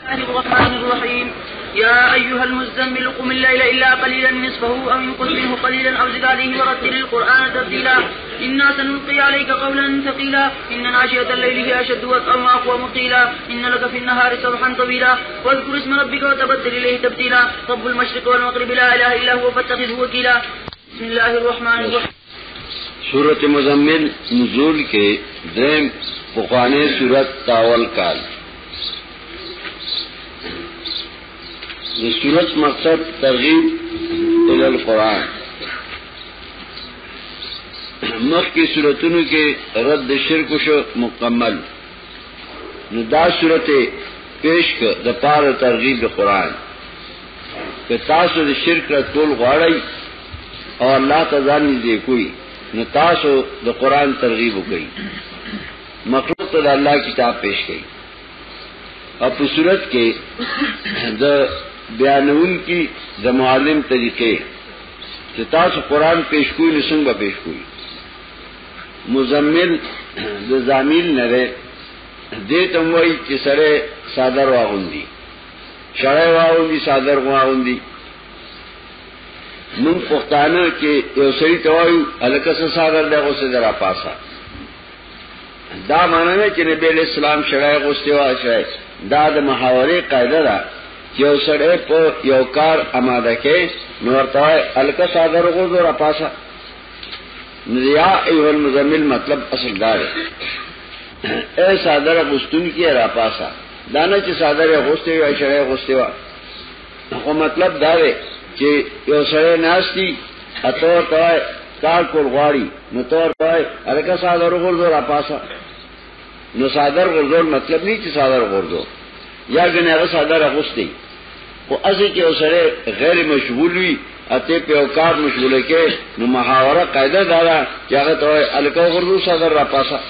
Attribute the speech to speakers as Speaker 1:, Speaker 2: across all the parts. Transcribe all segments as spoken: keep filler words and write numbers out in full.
Speaker 1: الرحمن الرحيم يا أيها المزمل قم الليل إلا قليلا نصفه أو ينقص منه قليلا أو زد عليه ورتل القرآن ترتيلا إنا سنلقي عليك قولا ثقيلا إن ناشئة الليل هي أشد وطئا وأقوم قيلا إن لك في النهار سبحا طويلا واذكر اسم ربك وتبتل إليه تبتيلا رب المشرق والمغرب لا إله إلا هو فاتخذه وكيلا بسم الله الرحمن الرحيم.
Speaker 2: सूरत मुज़म्मिल नुज़ूल के द्रेम पुकाने सूरत तावल काल ये सूरत मकसद तरगीब इलल कुरान मख की सूरतों के रद्द शिरक शो मुकम्मल नुदा सूरत पेश कर दपार तरगीब कुरान के तासुर शिरक तोल गाड़ी और अल्लाह तज़ानी दे कोई न तासो द कुरान तरगीब हो गई मखलूक तो अल्लाह किताब पेश गई। अब सूरत के द बयान की द मुआलिम तरीके तासो कुरान पेश कोई नसंग पेश कोई मुजम्मिल द जामिल नरे दे तुम वही चिसरे सादर वाहुंदी शरे वाहुंदी सादर वाहुंदी मुंग पुख्ताना के योसरी तवायु अलकस सागर दे गुस्से दरा पासा दा माना है कि नबी अलैहि सलाम शराय गुस्सेवा शराय दा द मुहावरे कायदा दा योसरे पो योकार आमादा के नवरताय अलकस सागर को दरा पासा निया एवल मुजम्मिल मतलब असल दार ए सादर गुस्तुन की रा पासा दाना च सादर गुस्सेवा शराय गुस्सेवा को मतलब दारे कि यो सरे नास्ती अतोर तवाय कार को गाड़ी न तोर तवाय अलका सादर गुर्दो रापासा न सादर गुर्दो मतलब नहीं कि सादर गुर्दो या गने सादर अगुस्ती वो असे के सरे गैर मशगूल हुई अते पे औकार मशगूल के न मुहावरा कायदा दारा क्या तवाय अलका गुर्दो सादर रापासा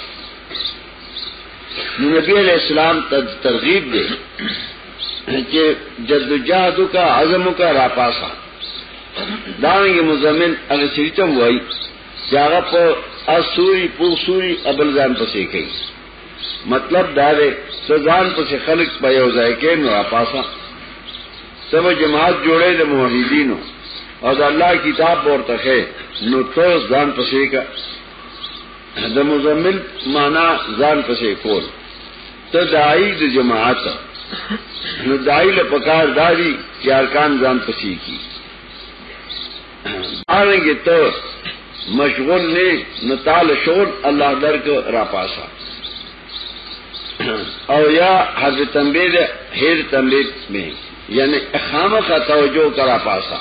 Speaker 2: नबी अलैहि सलाम तरगीब दे कि जद्दोजहद का आज़म का रापासा दाएंगे मुजम्मिल अगर सीतम हुई जागा पर असूरी पुसूरी अबलजान पसे गई मतलब दारे सजान पसे खलक पयोजाए के रापासा सब जमात जोड़े द मुवहिदीनो और अल्लाह किताब और तखे नो तो जान पसे का द मुजम्मिल माना जान पसे कोल तो दाई द जमात नो दाई ल पकार दारी कि अरकान जान पसी की आएंगे तो मशगूल ने न ताल शोर अल्लाह दर को रापासा और या हज तंबीर हेर तंबीर में यानी खाम का तवज्जो का रापासा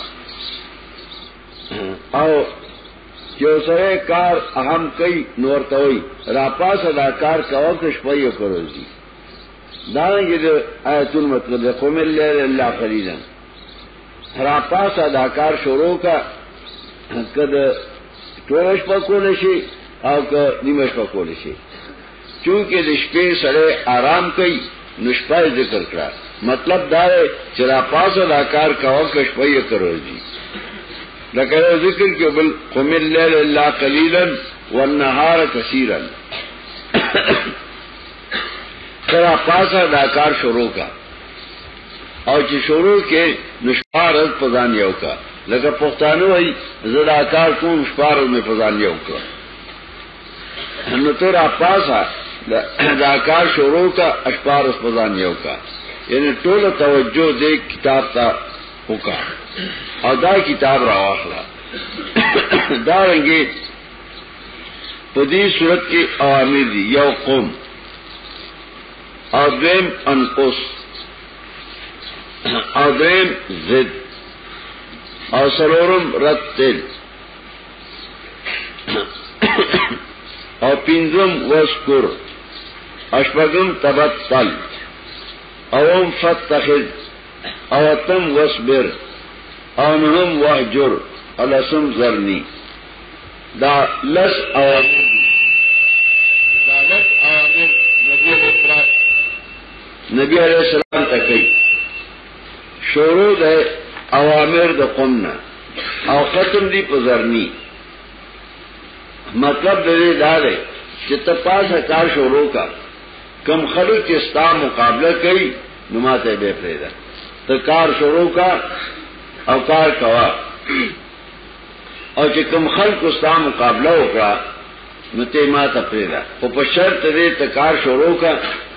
Speaker 2: और जो सरे कार अहम कई नोर तोई रापास अदाकार का वक्त पयो करो जी दाएंगे जो आयतुल मतलब कुमिल अल्लाह खरीदन रापास अदाकार शोरों का कद टोश पकोले से और क निमश पकोले से चूंकि निष्पे सरे आराम कई निष्पाय जिक्र करा मतलब दारे चरापास अदाकार का वक़्त पय करो जी लकरो जिक्र के बल कुमिल लैल अल्लाह कलीलन वन्नहार कसीरन चरापास अदाकार शोरों का और जिशोरों के निष्पारद पजानियों का लगा पुख्तानो ही जदाकार को निष्पारद में पजानियों का न तो रापासा दाकार शोरों का अशपारस पजानियों का यानी टोल तवज्जो दे किताब का हुका और दा किताब रवाखला दारेंगे पदी सूरत की अवामिर दी यौ कौम और द्वेम अनकुस और द्वेम जिद और सरोरम रत्तिल और पिंजम वस्कुर अशपगम तबत्तल अवम फत्तखिद अवतम वस्बिर अनहम वहजुर अलसम जरनी दा लस अवामिर दा लस अवामिर नबी अलैहि सलाम तकई शोरो दे अवामिर द कुमना और खत्म दी पजरनी मतलब दे दारे कि तपास कार शोरों का कम खलु के स्ता मुकाबला कई نماتے بے پریدا تو کار شروع کا او کار کوا او چې کوم خلق استا مقابله وکړه نو ته ماته پریدا او په شرط دې ته کار شروع کا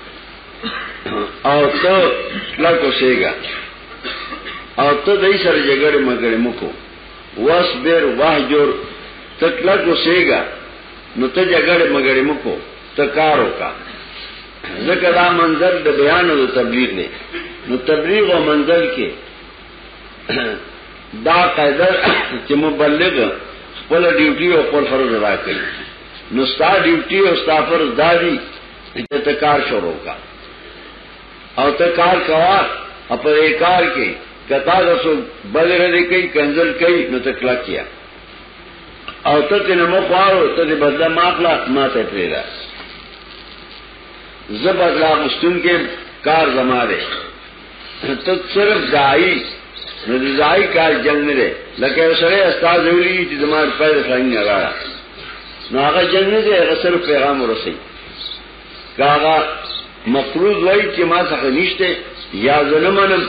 Speaker 2: او ته لکه شيګا او ته دای سره جګړه مګړې مکو واصبر واهجر تکلک وسېګا نو ته جګړه مګړې مکو ته کارو کا ځکه دا منظر د بیان او تبلیغ دی نو تبلیغ او منظر کې دا قاعده چې مبلغ خپل ډیوټي او خپل فرض ادا کوي نو ستا ډیوټي او ستا فرض دادي چې ته کار شروع کا او ته کار کوا خپل کار کې کتا رسو بلر دې کوي کنزل کوي نو تکلا کیا او ته تنه مخوارو ته دې بدلا ماخلا ماته پریدا زبدلا مستون کې کار زماره ته صرف دای نو دای کار جنگ نه لکه سره استاد ویلي چې زمار پر څنګه راځه نو هغه جنگ نه دی هغه صرف پیغام ورسي کاغه مفروض وای چې ما څخه نشته یا ظلمنم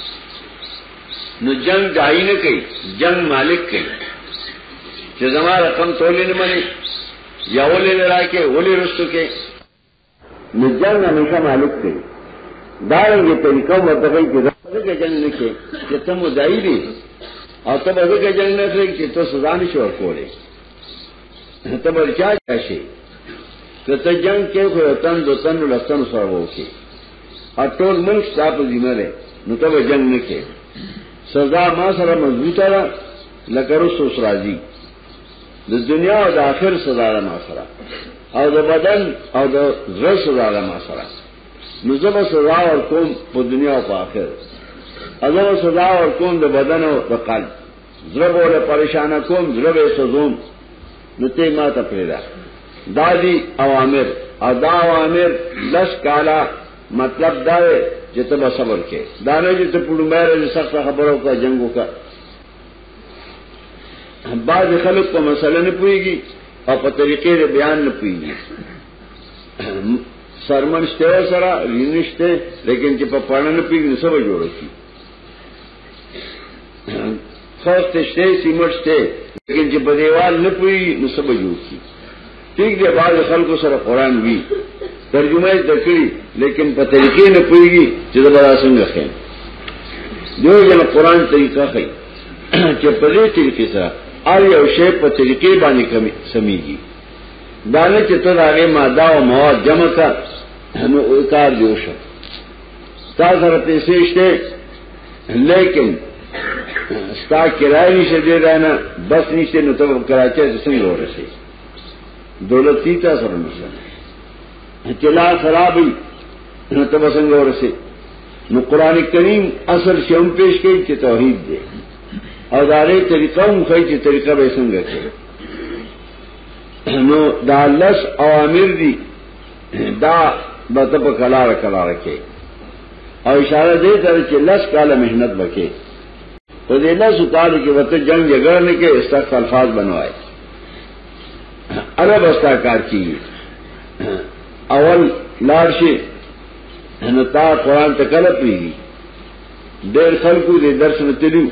Speaker 2: نو جنگ دای نه کوي جنگ مالک کوي چې زما رقم تولې نه مني یا ولې نه راکې ولې رستو کې نو جنگ همیشه مالک کوي دا یو طریقه متوي چې دغه جنگ نه کوي چې ته مدعي دي او ته دغه جنگ نه کوي چې ته سزا نشو ورکولې ته ورچا شي که ته جنگ کې خو تن دو تن لستن سره وکی اټول ملک صاحب ذمہ ده نو ته جنگ نه کوي سزا ما سره مضبوطه ده لکه رسوس راځي د دنیا او د آخر سزا ده ما سره او د بدن او د زړه سزا ده ما سره نو زما سزا ورکوم په دنیا او په آخر اگر سزا ورکوم د بدن او د قلب زړه وله پریشان کوم زړه به سزوم نو ته ما ته پیدا دادی اوامر او دا اوامر لس کالا مطلب دا ہے چې ته صبر کې دا نه چې ته پړو مېره سخت خبرو کا جنگو کا بعض خلک په مسله نه پويږي او په طریقې بیان نه پويږي سرمنشته سره لینشته لیکن چې په پړنه نه پويږي نو سبا جوړ شي خاصه شته سیمرشته لیکن چې په دیوال نه پويږي نو سبا جوړ شي ٹھیک دی بعض خلکو سره قران وی ترجمه یې دکړي لیکن په طریقې نه پويږي چې دا بڑا څنګه خې دیو جن قران طریقه خې چې په دې طریقې سره ار یو شی په طریقې باندې کمی سميږي دا نه چې ته هغه ماده او مواد جمع کا نو کار جوړ شي تاسو سره پیسې شته لیکن ستا کرای نشه دی نه بس نشه نو ته کراچي څنګه ورسې دولت تی تا سره نشه چلا خرابی نو ته څنګه ورسې نو قران کریم اصل شوم پیش کوي چې توحید دی او داري طریقه هم کوي چې طریقه به څنګه کوي نو دا لس اوامر دي دا به ته په کلار کلار کوي او اشاره دې ته چې لس کاله مهنت وکړي په دې لس کال کې وته جنگ جګړه نه کې استغفار الفاظ بنوای عرب استاکار کی اول لارشي نو تا قران ته کله پیږي ډېر خلکو دې درس نه تلو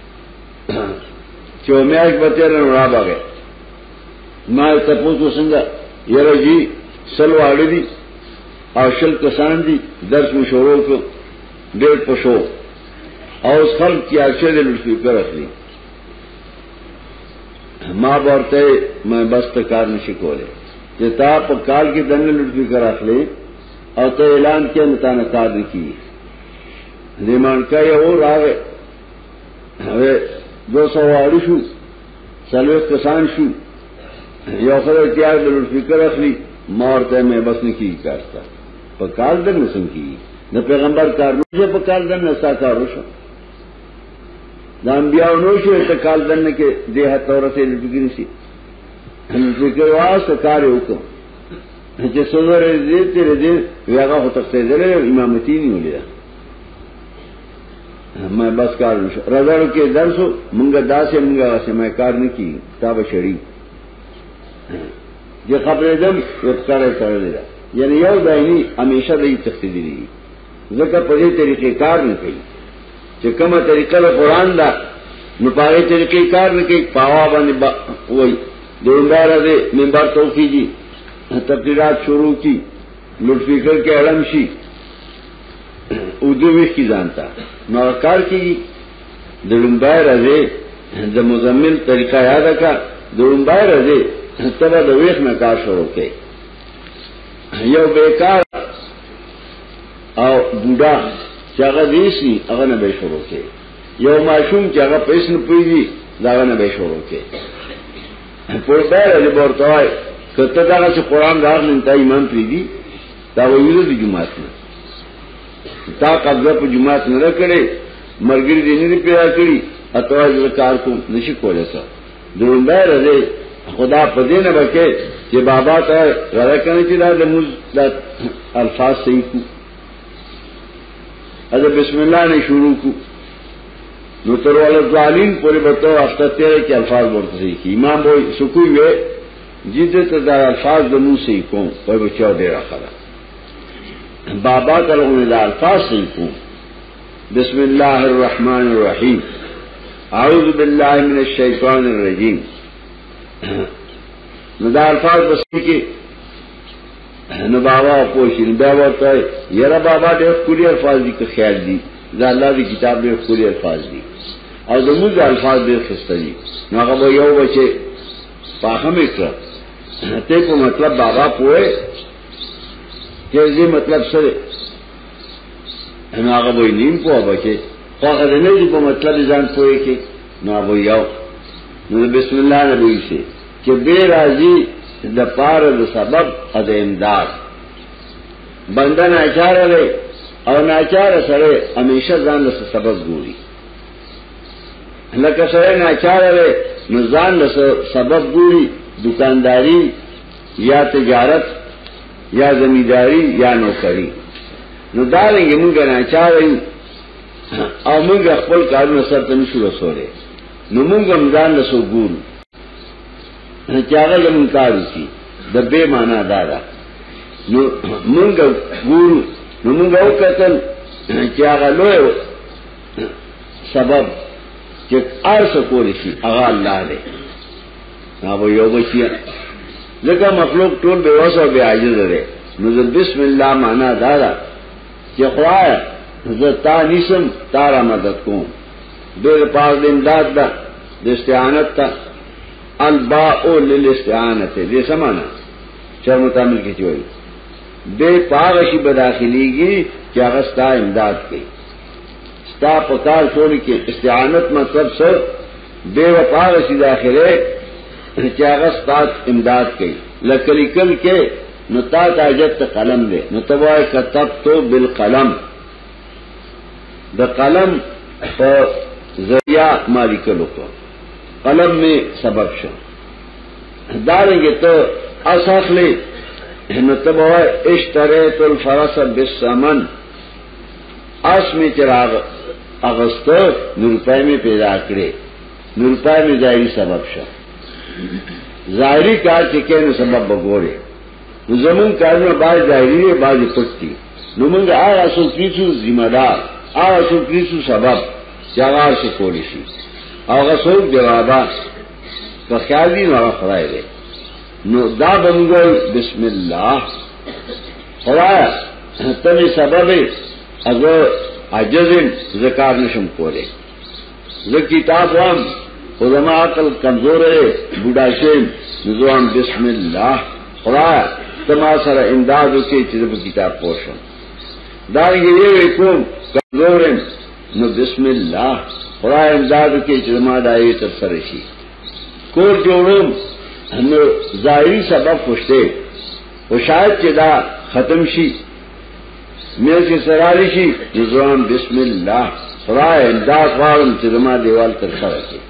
Speaker 2: چې میاش بته نه را باغه ما ته پوښتنه څنګه یره جی سلو اړې دي او شل کسان دي درس مو شروع کړ ډېر پښو او خلک چې اچھے دې لږ فکر اخلي ما ورته ما بس ته کار نشي کوله چې تا په کال کې دنه لږ فکر اخلي او ته اعلان کې متانه کار وکړي دیمان کوي او راغې هغه دو سو اړو شو څلور کسان شو یو خدای تیار د لږ فکر اخلي ما ورته مې بس نه کیږي کارتا په کال در نسم کیږي د پیغمبر کار نه په کال در نه ساکارو شو د انبیاء نو شو ته کال دنه کې دیه تورته لګی شي ذکر واسه کار وکړو چې څومره دې تیر دې هغه هو تخته دې امامتي نه ولیدا ما بس کار وشو راځو کې درسو مونږه داسې مونږه واسه مې کار نه کی کتاب شری چې خبره دم یو کار سره دی یعنی یو دایي همیشه دې تخته دي ځکه په دې طریقې کار نه کوي چې کومه طریقه له قران دا نو په دې طریقې کار نه کوي پاوا باندې وای دوندار دې منبر توفیقي تقریرات شروع کی لوډ سپیکر کې اعلان شي اردو ویش کی جانتا نو کار کی د لومبای راځي د مزمل طریقہ یاد کا د لومبای راځي تبا د ویش نه کار شروع کړي یو بیکار او بوډا چې هغه دیسی هغه نه به شروع کړي یو ماشوم چې هغه پیسې نه پويږي دا نه به شروع کړي په ډېر د ورته کته دا چې قران راغلین ته ایمان پریدي دا ویلو د جمعات نه تا قبضه په جمعات نه کړي مرګري دې نه پیدا کړی اتواز کار کو نشي کولای څه دومره راځي خدا په دې نه وکړي چې بابا ته راکنه چې دا د موږ د الفاظ صحیح کو اذا بسم الله نه شروع کو نو تر ول ظالم پورې بتو افته تیرې کې الفاظ ورته صحیح کی امام وای سکوي وې جدي ته دا الفاظ د موږ صحیح کوم په بچو ډیر راخلا بابا تعالی دا الفاظ صحیح کوم بسم الله الرحمن الرحیم اعوذ بالله من الشیطان الرجیم نو دا الفاظ بس کې نو بابا پوښین دا ورته یره بابا ډېر کلی الفاظ دي که خیال دي دا الله دی کتاب ډېر کلی الفاظ دي او زموږ الفاظ ډېر خسته دي نو هغه یو بچي فاهم وکړه ته په مطلب بابا پوهه چې دې مطلب سره نو هغه وای نیم په بچي هغه نه دې په مطلب ځان پوهه کې نو هغه یو نو بسم الله نبی سي چې به راځي د پاره د سبب د امداد بندن اچار له او ناچار سره همیشه ځان له سبب ګوري لکه سره ناچار له نو ځان له سبب ګوري دکانداری یا تجارت یا زمینداری یا نوکری نو دارنګ موږ ناچار او موږ خپل کارونه سره نشو رسوله نو موږ هم ځان له سو ګورو چاغه لمن کارو کی د به معنا دارا نو مونږ ګورو نو مونږ وکتل چې هغه لوی سبب چې ارس کولی شي هغه الله دی هغه یو بچی لکه مخلوق ټول به واسو به عاجز دی نو د بسم الله معنا دارا چې خدای زه تا نسم تارا مدد کوم ډېر پاس د امداد ده د استعانت ته الباء للاستعانه دې سمانا چرمو تعمیل کی چوي دې پاغشي بداخليږي چې هغه ستا امداد کوي ستا پکار شول کې استعانت مطلب څه دې پاغشي داخله چې هغه ستا امداد کوي لکلیکل کې نو تا تاجت قلم دې نو تبای كتبتو بالقلم د قلم په ذریعہ مالکلو کو قلم میں سبب شو داریں گے تو اصاخلے نتبہ اشتریت الفرس بالثمن اس میں چراغ اغسط نو روپے میں پیدا کرے نو روپے میں ظاہری سبب شو ظاہری کار چکے نو سبب بگورے نو زمون کار میں بعض ظاہری ہے بعض پٹی نو منگا آغا سو کریسو ذمہ دار آغا سو کریسو سبب چاغار سے کولی شی هغه څوک جوابا که خیال دی نو خدای دی نو دا بنګول بسم الله خدای ته سبب اگر عجز ذکر نشم کوله زه کتاب وام علماء عقل کمزور ہے بوډا شیم نظام بسم الله خدای تما سره امداد وکي چې په کتاب پوښم دا یې کوم کمزور نو بسم الله خدای امداد کې چې ما دایې تر سره شي کور جوړم نو ظاهري سبب خوشته او شاید چې دا ختم شي مې چې سره شي نظام بسم الله خدای امداد غواړم چې ما دیوال تر سره شي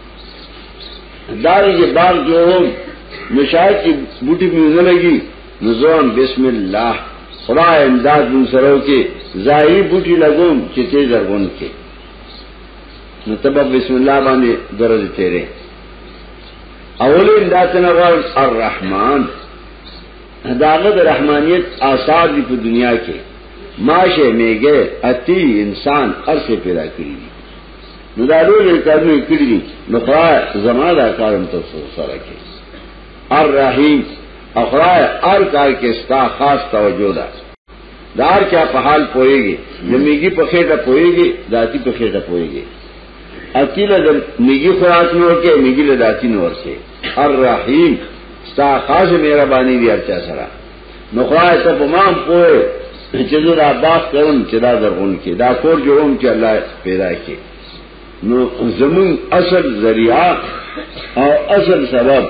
Speaker 2: داري چې بار جوړم نو شاید چې بوټي مې نه لګي نظام بسم الله خدای امداد مون سره کې ظاهري بوټي لګوم چې تیز ورغون کې نو تبا بسم الله باندې درجه تیرې اولین داتنه غوړ الرحمن داغه د رحمانیت آثار دی په دنیا کې माशे में गए अति इंसान अरसे पैदा करी नुदारो ने करने करी नुखरा जमादा कारम तो सारा के अर रहीम अखराय अर कार के स्ता खास तवज्जोदा दार क्या पहाल पोएगी जमीगी पखेटा पोएगी दाती पखेटा पोएगी अकीला मिगी खुराक नोर के मिगी लदाती नोर से अर रहीम स्ता खास मेरा बानी भी अर्चा सरा नुखराय तब माम पोए चजरा बाफ करम चदा दरगुन के दाखोर जो हम के अल्लाह पैदा के नो जमीन असल जरिया और असल सबब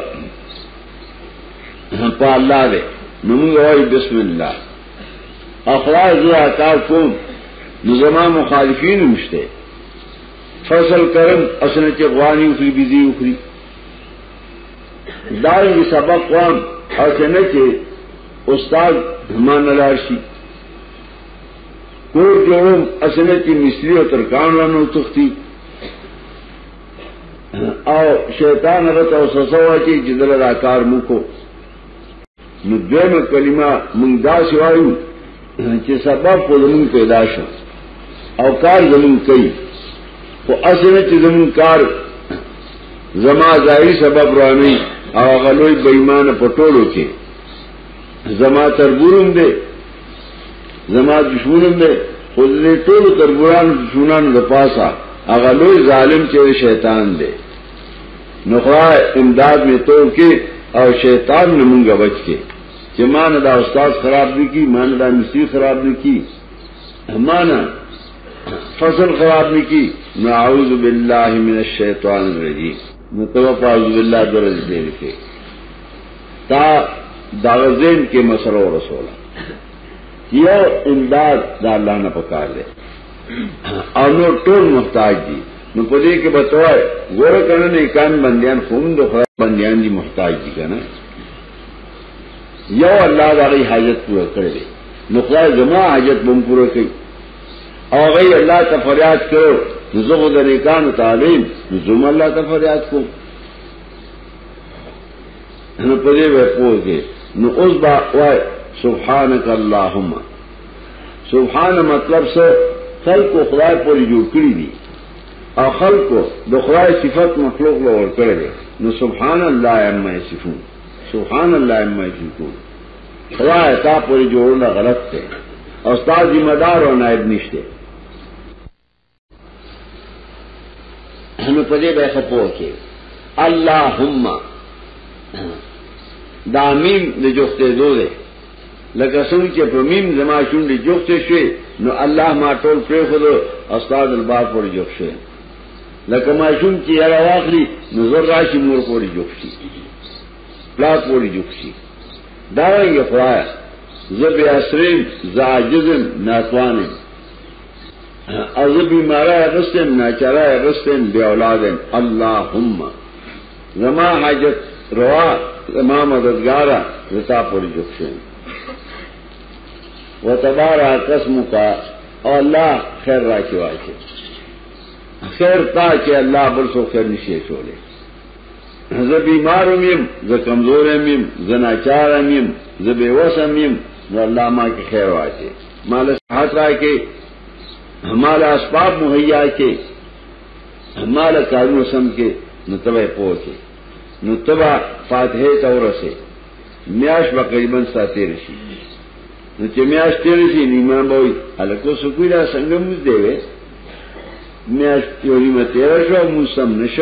Speaker 2: पा अल्लाह दे नमूंग बिस्मिल्लाह अखराज जो कौम निजमा मुखालिफीन मुश्ते फसल करम असन चवानी उखरी बिजी उखरी दार सबक कौम असन के उस्ताद धमान लारशी कोर जोड़म असन की मिस्त्री और तरकान लानो तुख्ती और शैतान रत और ससवा की जिदल आकार मुको नुद्वे में कलिमा मुंगदा सिवायु कि सबब को जमीन पैदाश अवकार जमीन कई तो असल जमीन कार जमा जाहिर सबब रानी और गलोई बेईमान पटोलों के जमा तरबुरुम दे जमा दुश्मन दे खुद टोल तरबुरान दुश्मनान दपासा अगलोई जालिम चेरे शैतान दे नुखरा इमदाद में तोड़ के और शैतान ने मुंगा बच के कि मानदा उस्ताद खराब नहीं की मानदा मिस्त्री खराब नहीं की माना फसल खराब नहीं की नअऊज़ु बिल्लाहि मिनश शैतानिर रजीम नतवफ़अ बिल्लाह दरज दे के ता दावज़ेन के मसरो रसूला यो इमदाद दा अल्लाह ने पकार दे और नो टोल मुहताज दी न पदे के बतवाए गोर करने कान बंदियान खून दो बंदियान दी मुहताज दी का ना यो अल्लाह दारी हाजत पूरा कर दे नुखरा जमा हाजत बम पूरा की और गई अल्लाह का फरियाद करो नुज़ुग़ कान तालीम नुज़ुम अल्लाह का फरियाद को न पदे वह पो के न उस बाय सुब्हानक अल्लाहुम्मा सुब्हान मतलब से खल को खुदा पूरी जो करी दी और खल को दुखराय सिफत मखलूक लो और कर दे न सुब्हान अल्लाह अम्मा यसिफून सुब्हान अल्लाह अम्मा यसिफून खुदा ऐसा पूरी जोड़ना गलत थे और उस्ताद जिम्मेदार और नायब निश्ते हमें पदे बैठा पो के अल्लाहुम्मा दामीम ने जोखते दो दे लकसुन के प्रमीम जमा शुंडी जोखते शे न अल्लाह मा टोल प्रे खुदो उस्ताद अलबार पर जोखशे लकमाशुन की यारा वाखली नजर राशि मोर पर जोखशी प्लाट पर जोखशी दारेंगे खुदाया जब असरीन जाजिज़न नातवान अजबी मारा रस्तेन नाचारा रस्तेन बेऔलादन अल्लाहुम्मा जमा हाजत रवा जमा मददगारा रता पर जोखशे व तबारा कसम का और अल्लाह खैर राखी वाचे खैर ता के अल्लाह बरसो खैर निशे छोड़े ज बीमार मीम ज कमजोर मीम ज नाचार मीम ज बेवस मीम न अल्लाह माँ के खैर वाचे माल हाथ रा के हमारा असबाब मुहैया के हमारा कानून सम के नुतबा पो के नुतबा फातहे तौर से म्याश बकरीबन साते रशी न चम्याश तेरे से नीमान बोई अलको सुकुरा संगम देवे म्याश चोरी में तेरा शो मुसम नश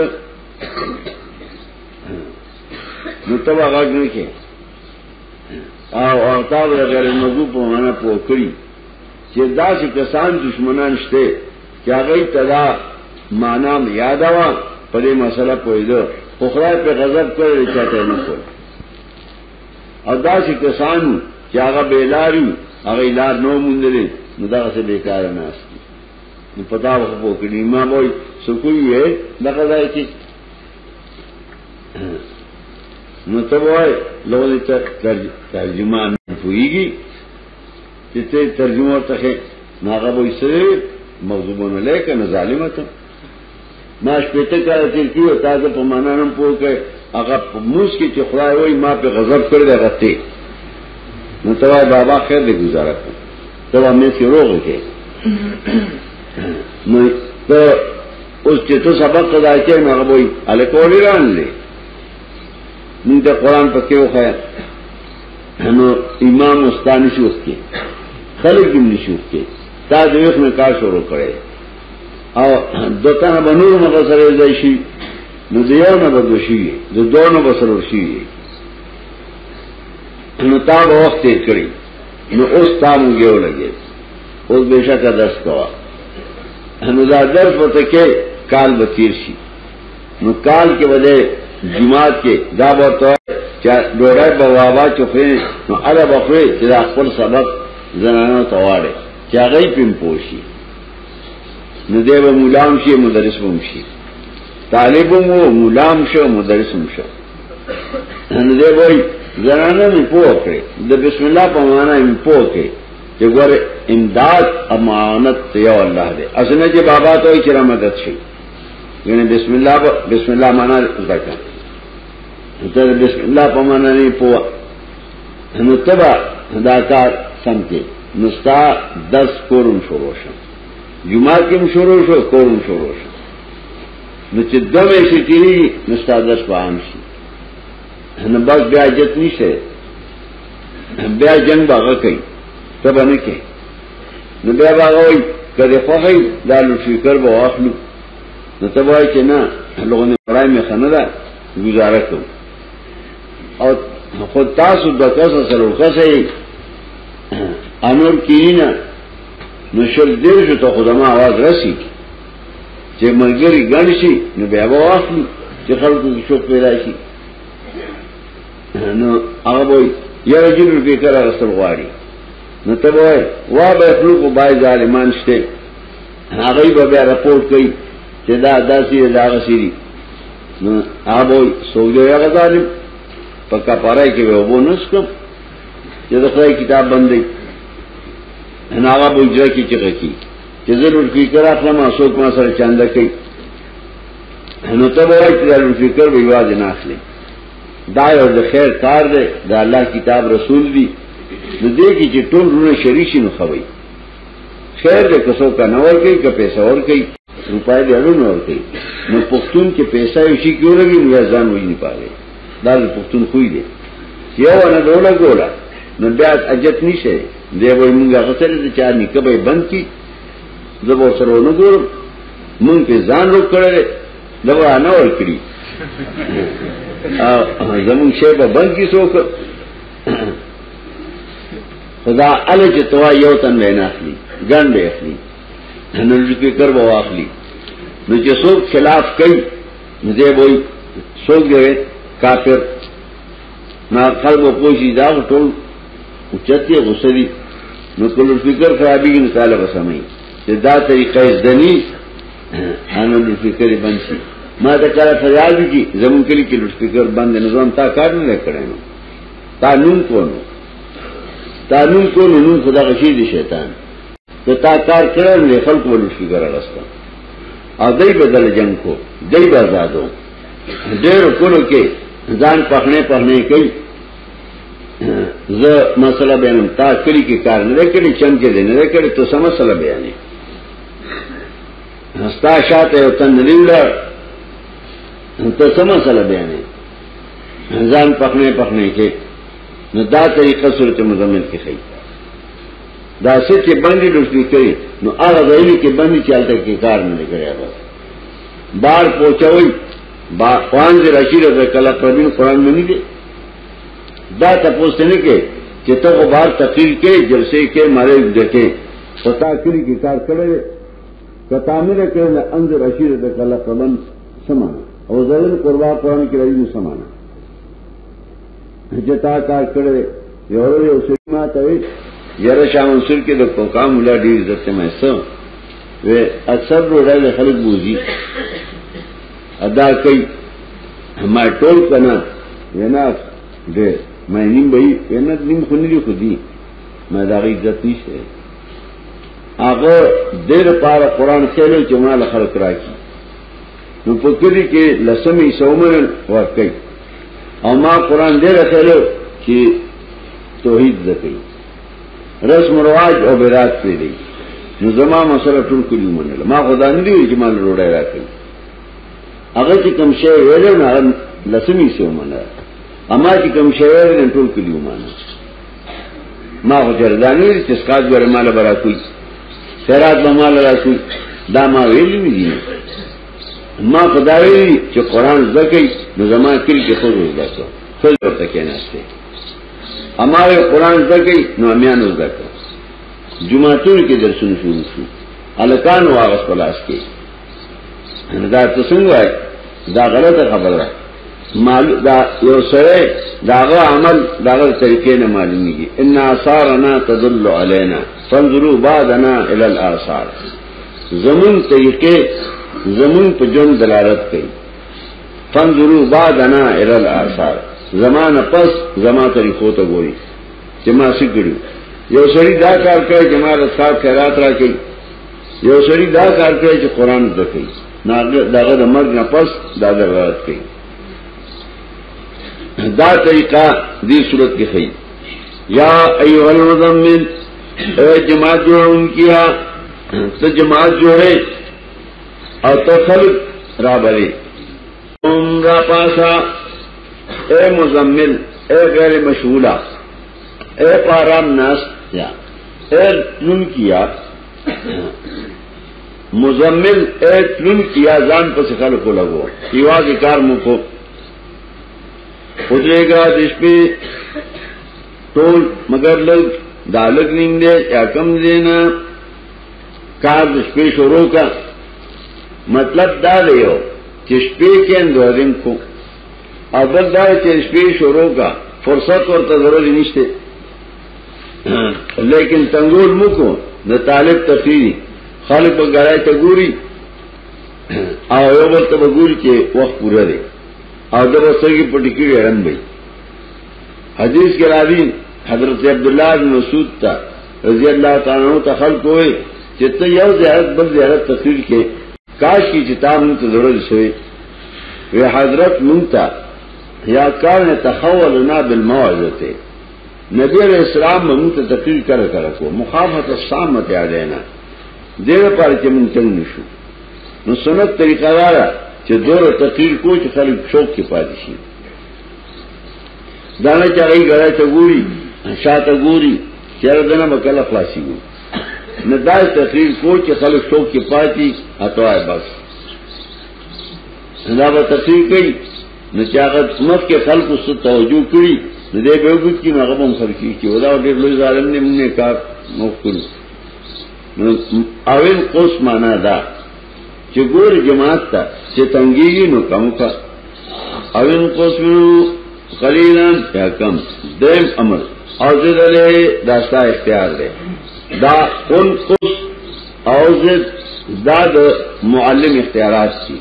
Speaker 2: नुतबा गाग नहीं के आओ औरताब अगर मगू पवाना पोखरी चिरदा से किसान दुश्मनान शते क्या गई तदा माना में याद आवा पदे मसला पोई दो पोखरा पे गजब कर चाहते न को और दासी किसान क्या आगा बेलारू आगा इलार नो मुंदरे मुदा से बेकार नास न पता वो कि नीमा बोई सुकुई है लगा जाए कि न तो वो लोगों ने तर्जुमान हुईगी जितने तर्जुमा तक है नागा बोई से मौजूबों ने लेकर न जालिमत माश पेटे का क्यों होता है पमाना न पो के अगर मूस की चुखरा वही माँ पे गजब कर दे रखते मुतवा बाबा खैर दे गुजारा कर तब हमें से रोग के तो उस चित्र सबक कदा के मैं वही अले कोली रान ले मुझे कुरान पर क्यों खाया हम इमाम उस्तानी शूख के खलीक इब्न शूख के ताज एक में कार शुरू करे और दोता न बनूर न बसरे जैसी न दियो न बदोशी जो दो न बसरोशी न ताब वक्त तेज करी न उस ताम गेव लगे उस बेशक का दस कवा अनुदा दर्द पते के काल बतीरशी न काल के वजह जुमात के दाबा तो डोरा बाबा चुफे न अरे बफरे चिरा कुल सबक जनाना तवाड़े क्या गई पिंपोशी न देव मुलाम शे मुदरिस वंशी तालिबुम वो मुलाम शो मुदरिस वंशो न देव वही जनाना में पोखे द बिस्मिल्लाह पमाना में पोखे कि गोरे इमदाद अमानत यो अल्लाह दे असने के बाबा तो ही चिरा मदद छी यानी बिस्मिल्लाह बिस्मिल्लाह माना रखा तो बिस्मिल्लाह पमाना नहीं पोआ नुतबा दाकार समके नुस्ता दस कोरुम शोरोशम जुमा किम शोरोशो कोरुम शोरोशम नुचिद्दम ऐसी तीरी नुस्ता दस पामशी न बस ब्या जतनी से ब्या जंग बागा कई तब अने के न ब्या बागा वही कदे ख्वाही दालू फिकर बवाखलू न तब वही के ना लोगों ने पढ़ाई में खनदा गुजारा करूं और खुद तासु दकस सरोका से अनूर की ना नशल देर जो तो खुदमा आवाज रसी जे मलगरी गणशी न ब्या बवाखलू जे खलकू की शोक पैदाशी न आगे बोई यह रजिल रुपये कर रसल गुआरी न तब वाह बैफलू को बाई जालिमान स्टे आगे बब्या रिपोर्ट कई चेदा दासी दाग सीरी न आ बोई सो गया जालिम पक्का पारा के वे बोनस कम जब खई किताब बन गई नागा बोई जरा की चेक की जरूर रुपये कर अखलमा अशोक मा सर चंदा कई न तब रुपये कर विवाद नाखले दाय और द खैर कार दे द अल्लाह किताब रसूल दी न दे की जे टोल रूने शरीशी न खवई खैर दे कसो का नवर गई का पैसा और गई रुपए दे अड़ू नवर गई न पुख्तून के पैसा उसी क्यों लगी मुझे जान वही नहीं पा गई दाल पुख्तून खुई दे ये वो न दोला गोला न ब्याज अजत नहीं से दे वही मुंगा खसरे से चार नहीं कब बंद की जब वो सरो न गोर मुंग पे जान रोक करे दबा नवर करी जमुन शेब बंद की सोख खुदा अल चितवा यो तन बहना अखली गन बे अखली नुल्फी कर वो आखली नुचे सोख खिलाफ कई मुझे बोई सोख गए काफिर ना खल वो कोई जा टोल उच्चती गुस्सरी नुकुल फिकर खराबी की निकाला बसमई दा तरीका दनी नुल्फिकर बंसी मैं तो कल फरियाद भी की जमीन के लिए स्पीकर बंद निजाम ता काट नहीं करे तानून कौन तानून कौन नून खुदा कशीद शैतान तो ताकार करे लेखल को स्पीकर अगस्ता और दई बदल जंग को दई बजादो डेर कुल के जान पकड़ने पढ़ने कई ज मसला बयान ता करी के कारण रेकड़ी चमके देने रेकड़ी तो समसला बयानी हस्ता शात है तन रिवला तो समसला बयानी जान पकड़ने पकड़ने के न दा तरीका सूरत मुजम्मिल के खई दा से के बंदी लुटी करी न आगा गईली के बंदी चलते के कारण ले गया बस बार पहुंचाई बा पांच रशीद कला प्रवीण कुरान में नहीं दे दा तपोस्तने के चित्त को बार तकीर के जलसे के मारे देखे पता करी की कार करे कतामिर के अंज रशीद कला प्रबंध समाना और जरूर कुर्बा कुरान की रही समाना जता कार करे योर यो सिमा तवे यर शाम सुर के दो काम उला डी इज्जत में सो वे अक्सर रोड़ा ले खलक बूजी अदा कई हमारे टोल करना ये ना दे मैं निम भाई ये ना निम खुनी खुदी मैं दागी इज्जत नहीं से आगे देर पार कुरान खेले जमाल खलक राखी नु पकड़ी के लसमी सौमन वाकई और माँ कुरान दे रखे लो कि तौहीद दकई رسم رواج او بیرات پری دی نو زما مسله ټول کلی منل ما خدا نه دی چې مال روړای راکړي هغه چې کوم شی ویل نه لسمی سي ومنه اما چې کوم شی ویل ټول کلی ومنه ما خو جردانی چې سکاج ور مال برا کوي خیرات به مال راکوي دا ما ویل نه دي ما خدای چې قران زکې نو زما کلی کې خو وځه خو ورته کې نهسته اما قران زکې نو امیان وځه جمعتون کې درسونه شروع شو الکان واغس پلاس کې دا څنګه وای دا غلطه خبره ده مال دا یو سره داغه عمل داغه طریقې نه معلومیږي ان آثارنا تدل علينا فانظروا بعدنا الى الاثار زمون طریقې زمون په جون دلالت کوي فانظروا بعدنا الى الاثار زمانه پس زما طریقو ته ګوري چې ما سګړو یو سړی دا کار کوي چې ما رسال خیرات راکړي یو سړی دا کار کوي چې قران زکوي داغه د مرګ نه پس دا دلالت کوي دا طریقہ دی صورت کی خی یا ایوہ المزمل اے جماعت جوڑن کیا تو جماعت جوڑے اور تو خلق را بلے ام را پاسا اے مزمل اے غیر مشغولہ اے پارام ناس یا اے تلن کیا مزمل اے تلن کیا زان پس خلق کو لگو ایوہ کی کار مکو خودرے گا دش پہ ٹول مگر لگ دالگ نیم دے یا کم دینا کار دش پہ شروع کا مطلب دا دے ہو چشپے کے اندورن کو اول دا چشپے شروع کا فرصت اور تضرری نشتے لیکن تنگول مکو نہ طالب تفریری خالق بگرائے تگوری او یوبل تبگوری کے وقت پورا دے اور جب سرگی پٹکی رن بھائی حدیث کے راوی حضرت عبداللہ بن مسعود تا رضی اللہ تعالیٰ عنہ تا خلق ہوئے چتا یو زیارت بل زیارت تقریر کے کاش کی چتاب منتا ضرورت ہوئے وی حضرت منتا یا کار نے تخولنا بالموعظتے نبی علیہ السلام منتا تقریر کر کرکو مخافت السامت علینا دیر پار چه منتنگ نشو نو سنت طریقہ دارا چې دور تقریر کو چې خلک شوق کې پاتې شي دانه چاغي غړای ته ګوري شاته ګوري چیرې دنه مکل خلاصي وي نه دا تقریر کو چې خلک شوق کې پاتې اتوای بس دا به تقریر کوي نو چاغت مخ کې خلکو ست توجه کړي نو دې به وګت کې هغه هم خلکي چې ودا ډېر لوی ظالم نه مونږه کار موکل نو اول قوس معنا دا چې ګور جماعت ته چې تنګيږي نو کم کا اوین قسمو قلیلان یا کم دیم امر او زدلے داستا اختیار دے دا ان قس او زد دا دا معلم اختیارات سی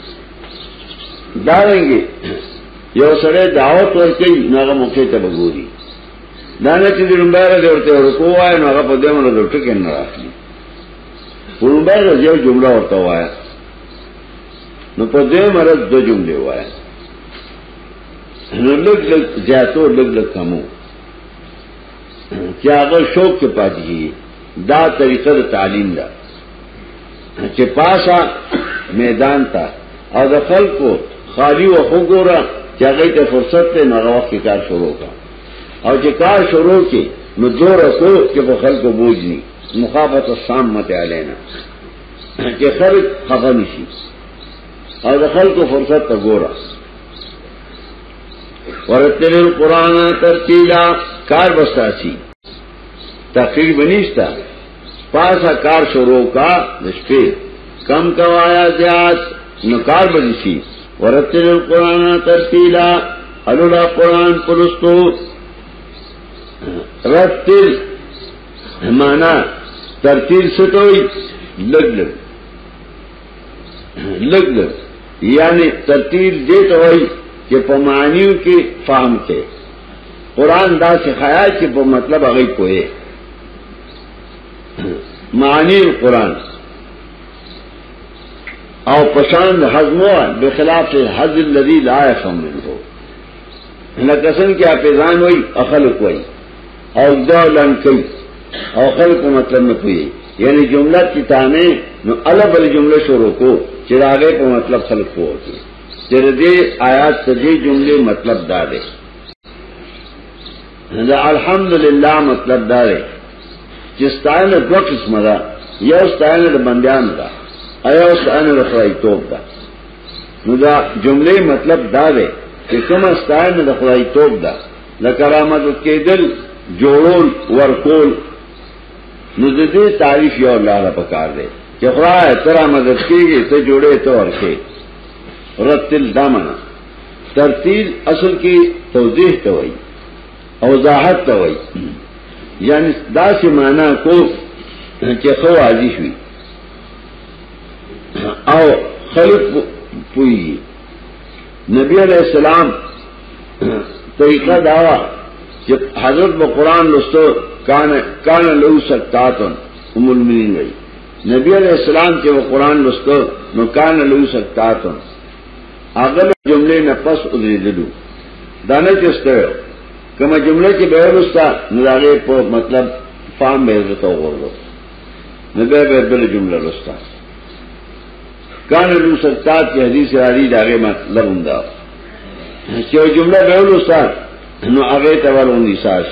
Speaker 2: دارنگی یو سڑے دعوت ورکی ناغا موقع تا بگوری دانا چیزی رنبیر دیورتے ورکو آئے ناغا پا دیمون رو ٹکن نراخلی رنبیر رضیو جملہ ورطا آیا نو په دې مرز دو جملې وایي نو لږ لږ زیاتو لږ لږ کمو چې هغه شوق کې پاتې دا طریقه د تعلیم ده چې پاسا میدان ته او د خلکو خالی او وګوره چې هغه ته فرصت ته نه وخت کار شروع کا او چې کار شروع کی نو زور کو چې په خلکو بوجني مخافت الصامت علینا چې خلک خفه نشي او د خلکو فرصت ته ګوره ورتل القرآن ترتیلا کار بستاسی تقریر بنیشتا پاسا کار شروع کا دشپے کم کوایا زیاد نکار بنیسی ورتل القرآن ترتیلا علولا قرآن پلستو رتل مانا ترتیل ستوئی لگ لگ لگ لگ یعنی ترتیل دیتا ہوئی کہ پمانیوں کی فهم کے قرآن دا سکھایا کہ وہ مطلب اگئی کوئے معنی القرآن او پسند حضموہ بخلاف حض الذی لا یفهم منه لکسن کیا پیزان ہوئی اخلق ہوئی او دا لنکی और खल्क को मतलब में कोई यानी जुमला चिताने नो अलग अलग जुमले शुरू को चिरागे को मतलब खल्क को होती चिरदे आयात सजे जुमले मतलब डाले अल्हम्दुलिल्लाह मतलब डाले जिस्तान दो किस्म दा यह स्तान बंदियान का अयो स्तान रखवाई तोप दा नुदा जुमले मतलब डाले कि तुम स्तान रखवाई तोप दा लकरामत के दिल जोड़ोल वरकोल नुदे तारीफ यो अल्लाह पकार दे कि खुदा है तेरा मदद की तो जोड़े तो अरखे रत्तिल दामना तरतील असल की तवजीह तवई औजाहत तवई यानी दास माना को चखो आजी हुई और खल्क पुई नबी अलैहिस्सलाम तरीका दावा जब हजरत ब कुरान लुस्तो कान कान लहू सक्तातुन उम्मुल मुमिनीन गई नबी अलैहिस्सलाम के वो कुरान लुस्तो नो कान लहू सक्तातुन अगल जुमले न पस उदरी दिलू दाने चुस्ते कमा जुमले के बेरुस्ता नदागे को मतलब फाम बेहजतो गोलो नबे बेबल जुमला लुस्ता कान लहू सक्तात की हदीस आदि दागे मतलब उंदा क्यों जुमला बेरुस्ता नो आगे तवर उन निसाश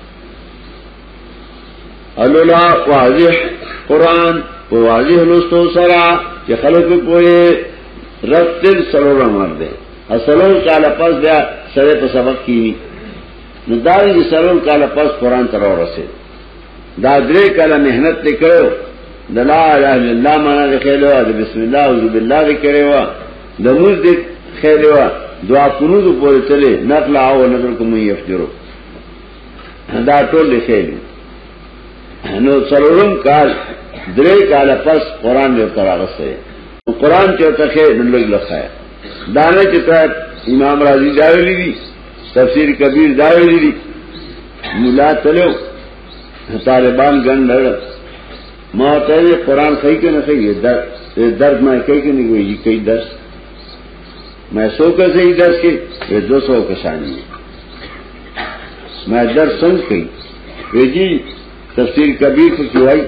Speaker 2: अल्लाह वाजिह कुरान वो वाजिह लुस्तो सरा कि खलक कोई रत्तिल सरोरा मार दे असलों का लपस दिया सरे तो सबक की नदारी की सरों का लपस कुरान तरह रसे दादरे का मेहनत ने करो दला अल्लाह माना लिखे लो बिस्मिल्लाह उजुबिल्लाह लिखे हुआ दमुज दिख खेले हुआ दुआ कुनूद बोले चले नकला आओ नजर को मुई अफजरो दा टोल लिखे नो सरोरम काल द्रे काल पस कुरान में तरागस है कुरान के तखे नल्लोग लखा है दाने के तहत इमाम राजी दावेली दी तफसीर कबीर दावेली दी मुला चलो तालिबान गन लड़ माते कुरान सही के न सही है दर्द में कई के नहीं हुई कई दर्द मैं सौ का सही दर्ज के ये दो सौ कसानी है मैं दर्ज संग कही वे जी तफसीर कबीर पर क्यों आई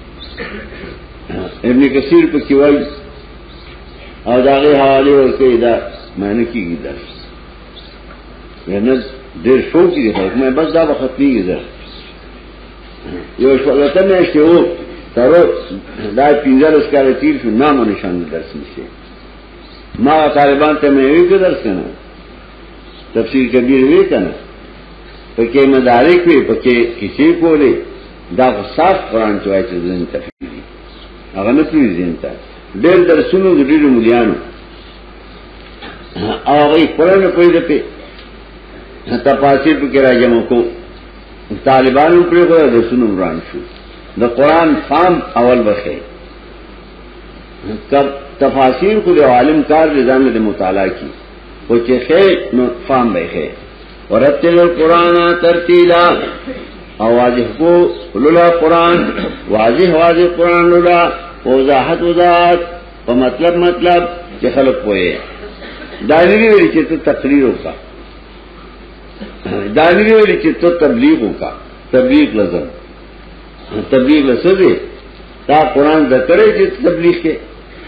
Speaker 2: इब्न कसीर पर क्यों आई और आगे हवाले और के इधर मैंने की दर्ज न डेढ़ सौ की देखा मैं बस दा वक्त नहीं इधर ये वतन है कि वो तरो दाय पिंजर उसका तीर से नाम और निशान दर्ज से माँ तालिबान ते मैं भी दर्ज करना तफसीर कबीर भी करना पके मदारिक भी पके किसी को ले दा साफ कुरान चुवाए तो दिन तफसीरी अगर न पूरी दिन था डेढ़ दर्शनों डेढ़ मुलियानो और एक कुरान कोई दफे तपासीर पे किरा जमो को तालिबान ऊपर को दर्शनों कुरान शू द कुरान फाम अवल बखे कब तफासीर खुद आलिम कार निजाम दे मुताला की वो चेखे फाम बैठे और रत्तिल कुरान तरतीला आवाज को लुला कुरान वाजिह वाजिह कुरान लुला वजाहत वजाहत और मतलब मतलब के खलक पोए दानिरी वाली चित्त तकरीरों का दानिरी वाली चित्त तबलीगों का तबलीग लजम तबलीग लसदे ता कुरान दकरे चित्त तबलीग के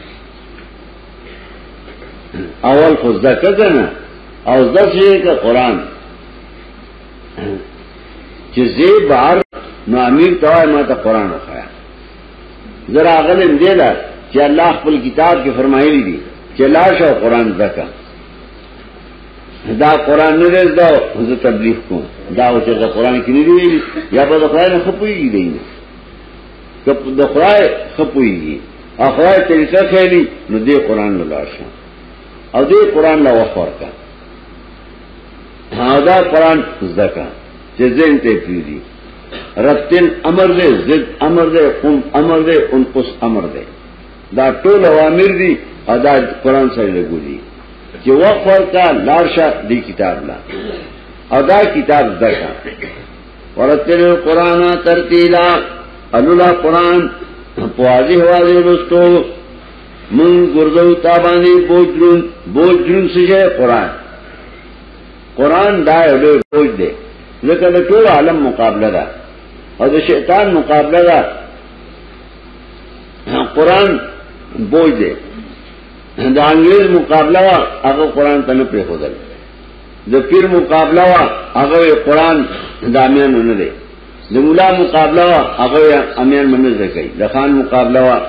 Speaker 2: अवल खुद करना और दस ये का कुरान जिसे बाहर न अमीर तवा माता कुरान उठाया जरा अगल देला कि अल्लाह अपनी किताब की फरमाई दी कि लाश और कुरान दका दा कुरान न रेज दाओ उसे तबलीग को दाओ से कुरान की नहीं दी या पर खुदा ने खपुई दी कब दखराए खपुई अखराए तरीका खेली न दे कुरान लाशा और दे कुरान ला वफर का हाँ दा कुरान दका जिन ते पीरी रत्तिल अमर दे जिद अमर दे उन अमर दे उन कुछ अमर दे दा टोल अवामिर दी अदा कुरान से लगू दी कि वफर का लाशा दी किताब ला अदा किताब दका और रत्तिल कुरान तरतीला अल्लाह कुरान वाजिह वाजिह दोस्तों मुन गुर्दो ताबानी बोझरुन बोझरुन से है कुरान कुरान दाए बोझ दे लेकिन टोल आलम मुकाबला दा اور دا شیطان مقابلہ دا قرآن بوجھ دے دا انگریز مقابلہ وا اگر قرآن تنہ پہ خودل دا پیر مقابلہ وا اگر قرآن دا امیان منہ دے دا مولا مقابلہ وا اگر امیان منہ زکی دا خان مقابلہ وا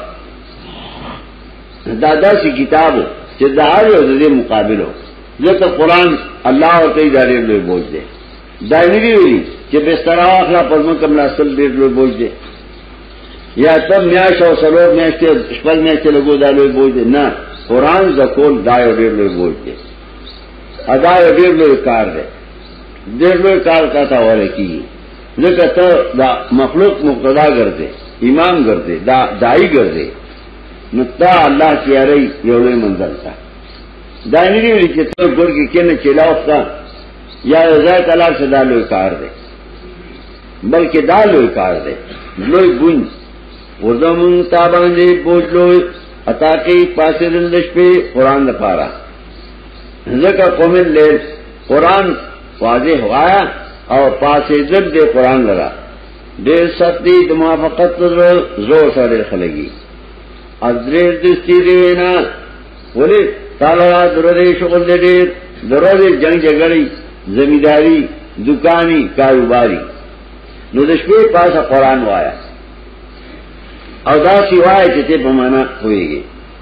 Speaker 2: دا دا سی کتاب ہو چہ دا آری ہو دا دے مقابل ہو جو تا قرآن اللہ اور تی دارے لوگ بوجھ دے دائنی ہوئی کہ بستر آخلا پرمون کم لاسل دیر لوگ بوجھ دے یا تب میاش اور سلوک میاشتے شپل میاشتے لگو دا لوگ بوجھ دے نا قرآن زکول دائیو دیر لوگ بوجھ دے ادائیو دیر لوگ کار دے دیر لوگ کار کاتا والے کی لیکن تا دا مخلوق مقتدا کر دے امام کر دے دا دائی کر دے نتا اللہ کی ارئی یولوی منزل تا دائنی ہوئی کہ تو گر کی کن چلاوف تا یا رضای طلاق سے دا لوئی کار دے بلکہ دا لوئی کار دے لوئی گنج وردمون تابان دے بوجھ لوئی اتاقی پاسی دندش پہ قرآن دا پارا ذکر قومن لیل قرآن واضح ہوایا اور پاسی دل دے قرآن لگا دیر سختی دمافقت زور سا دیر خلگی از دیر دستی دینا ولی تالا درد شغل دے دیر درد جنگ جگڑی زمینداری دکانی کاروباری نو دشپے پاسا قرآن وایا او دا سوائے چتے پمانا ہوئے گی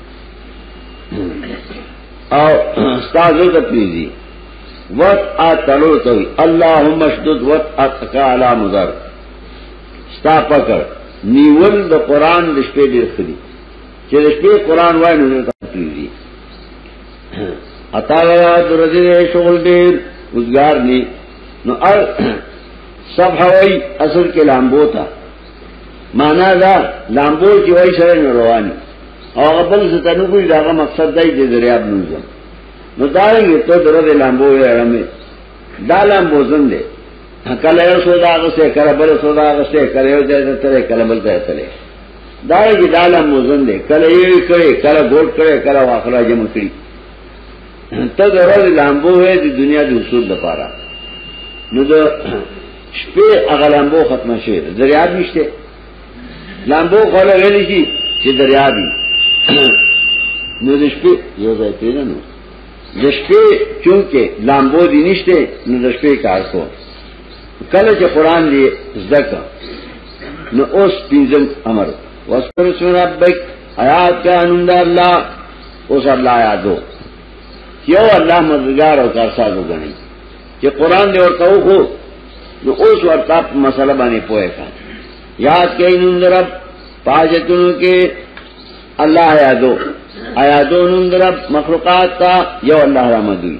Speaker 2: او استازو تا پریزی وط آت تلو توی اللہم اشدد وط آتکا علا مدر ستا پکر نیول دا قرآن دشپے دیر خلی چه دشپے قرآن وائی نو تا پریزی اتاگا درد شغل دیر ازگار نی نو ار سب ہوئی اصل کے لامبو تھا مانا دا لامبو کی وئی سر روانی اور قبل سے تنو کوئی داغا مقصد دائی دے دریاب نوزم نو داریں گے تو درد لامبو ہے رمی دا لامبو زندے کل ایو سودا آگستے کل بل سودا آگستے کل ایو دے تلے کل بل دے تلے داریں گے دا لامبو زندے کل ایو کرے کل گوٹ کرے کل واخرہ جمع کری تا درد لامبو ہے دی دنیا دی حصول دا پارا نو دا شپے اگا لامبو ختم شیر دریاب نشتے لامبو خولا غیلی شی چی دریابی نو دا شپے یو زائی پیدا نو دا شپے چونکہ لامبو دی نشتے نو دا شپے کار کو کل چی قرآن دی زدکا نو اس پینزم امر وَاسْكُرِ اسْمَ رَبِّكَ آیات کا انم دا اللہ اس اللہ یادو یو اللہ مددگار اور کارساز ہو گئی کہ قرآن دے اور تو ہو تو اس وقت آپ مسئلہ بانے پوئے کا یاد کہ انہوں رب پاجتنوں کے اللہ یادو ایادو انہوں رب مخلوقات تا یو اللہ رحمت ہوئی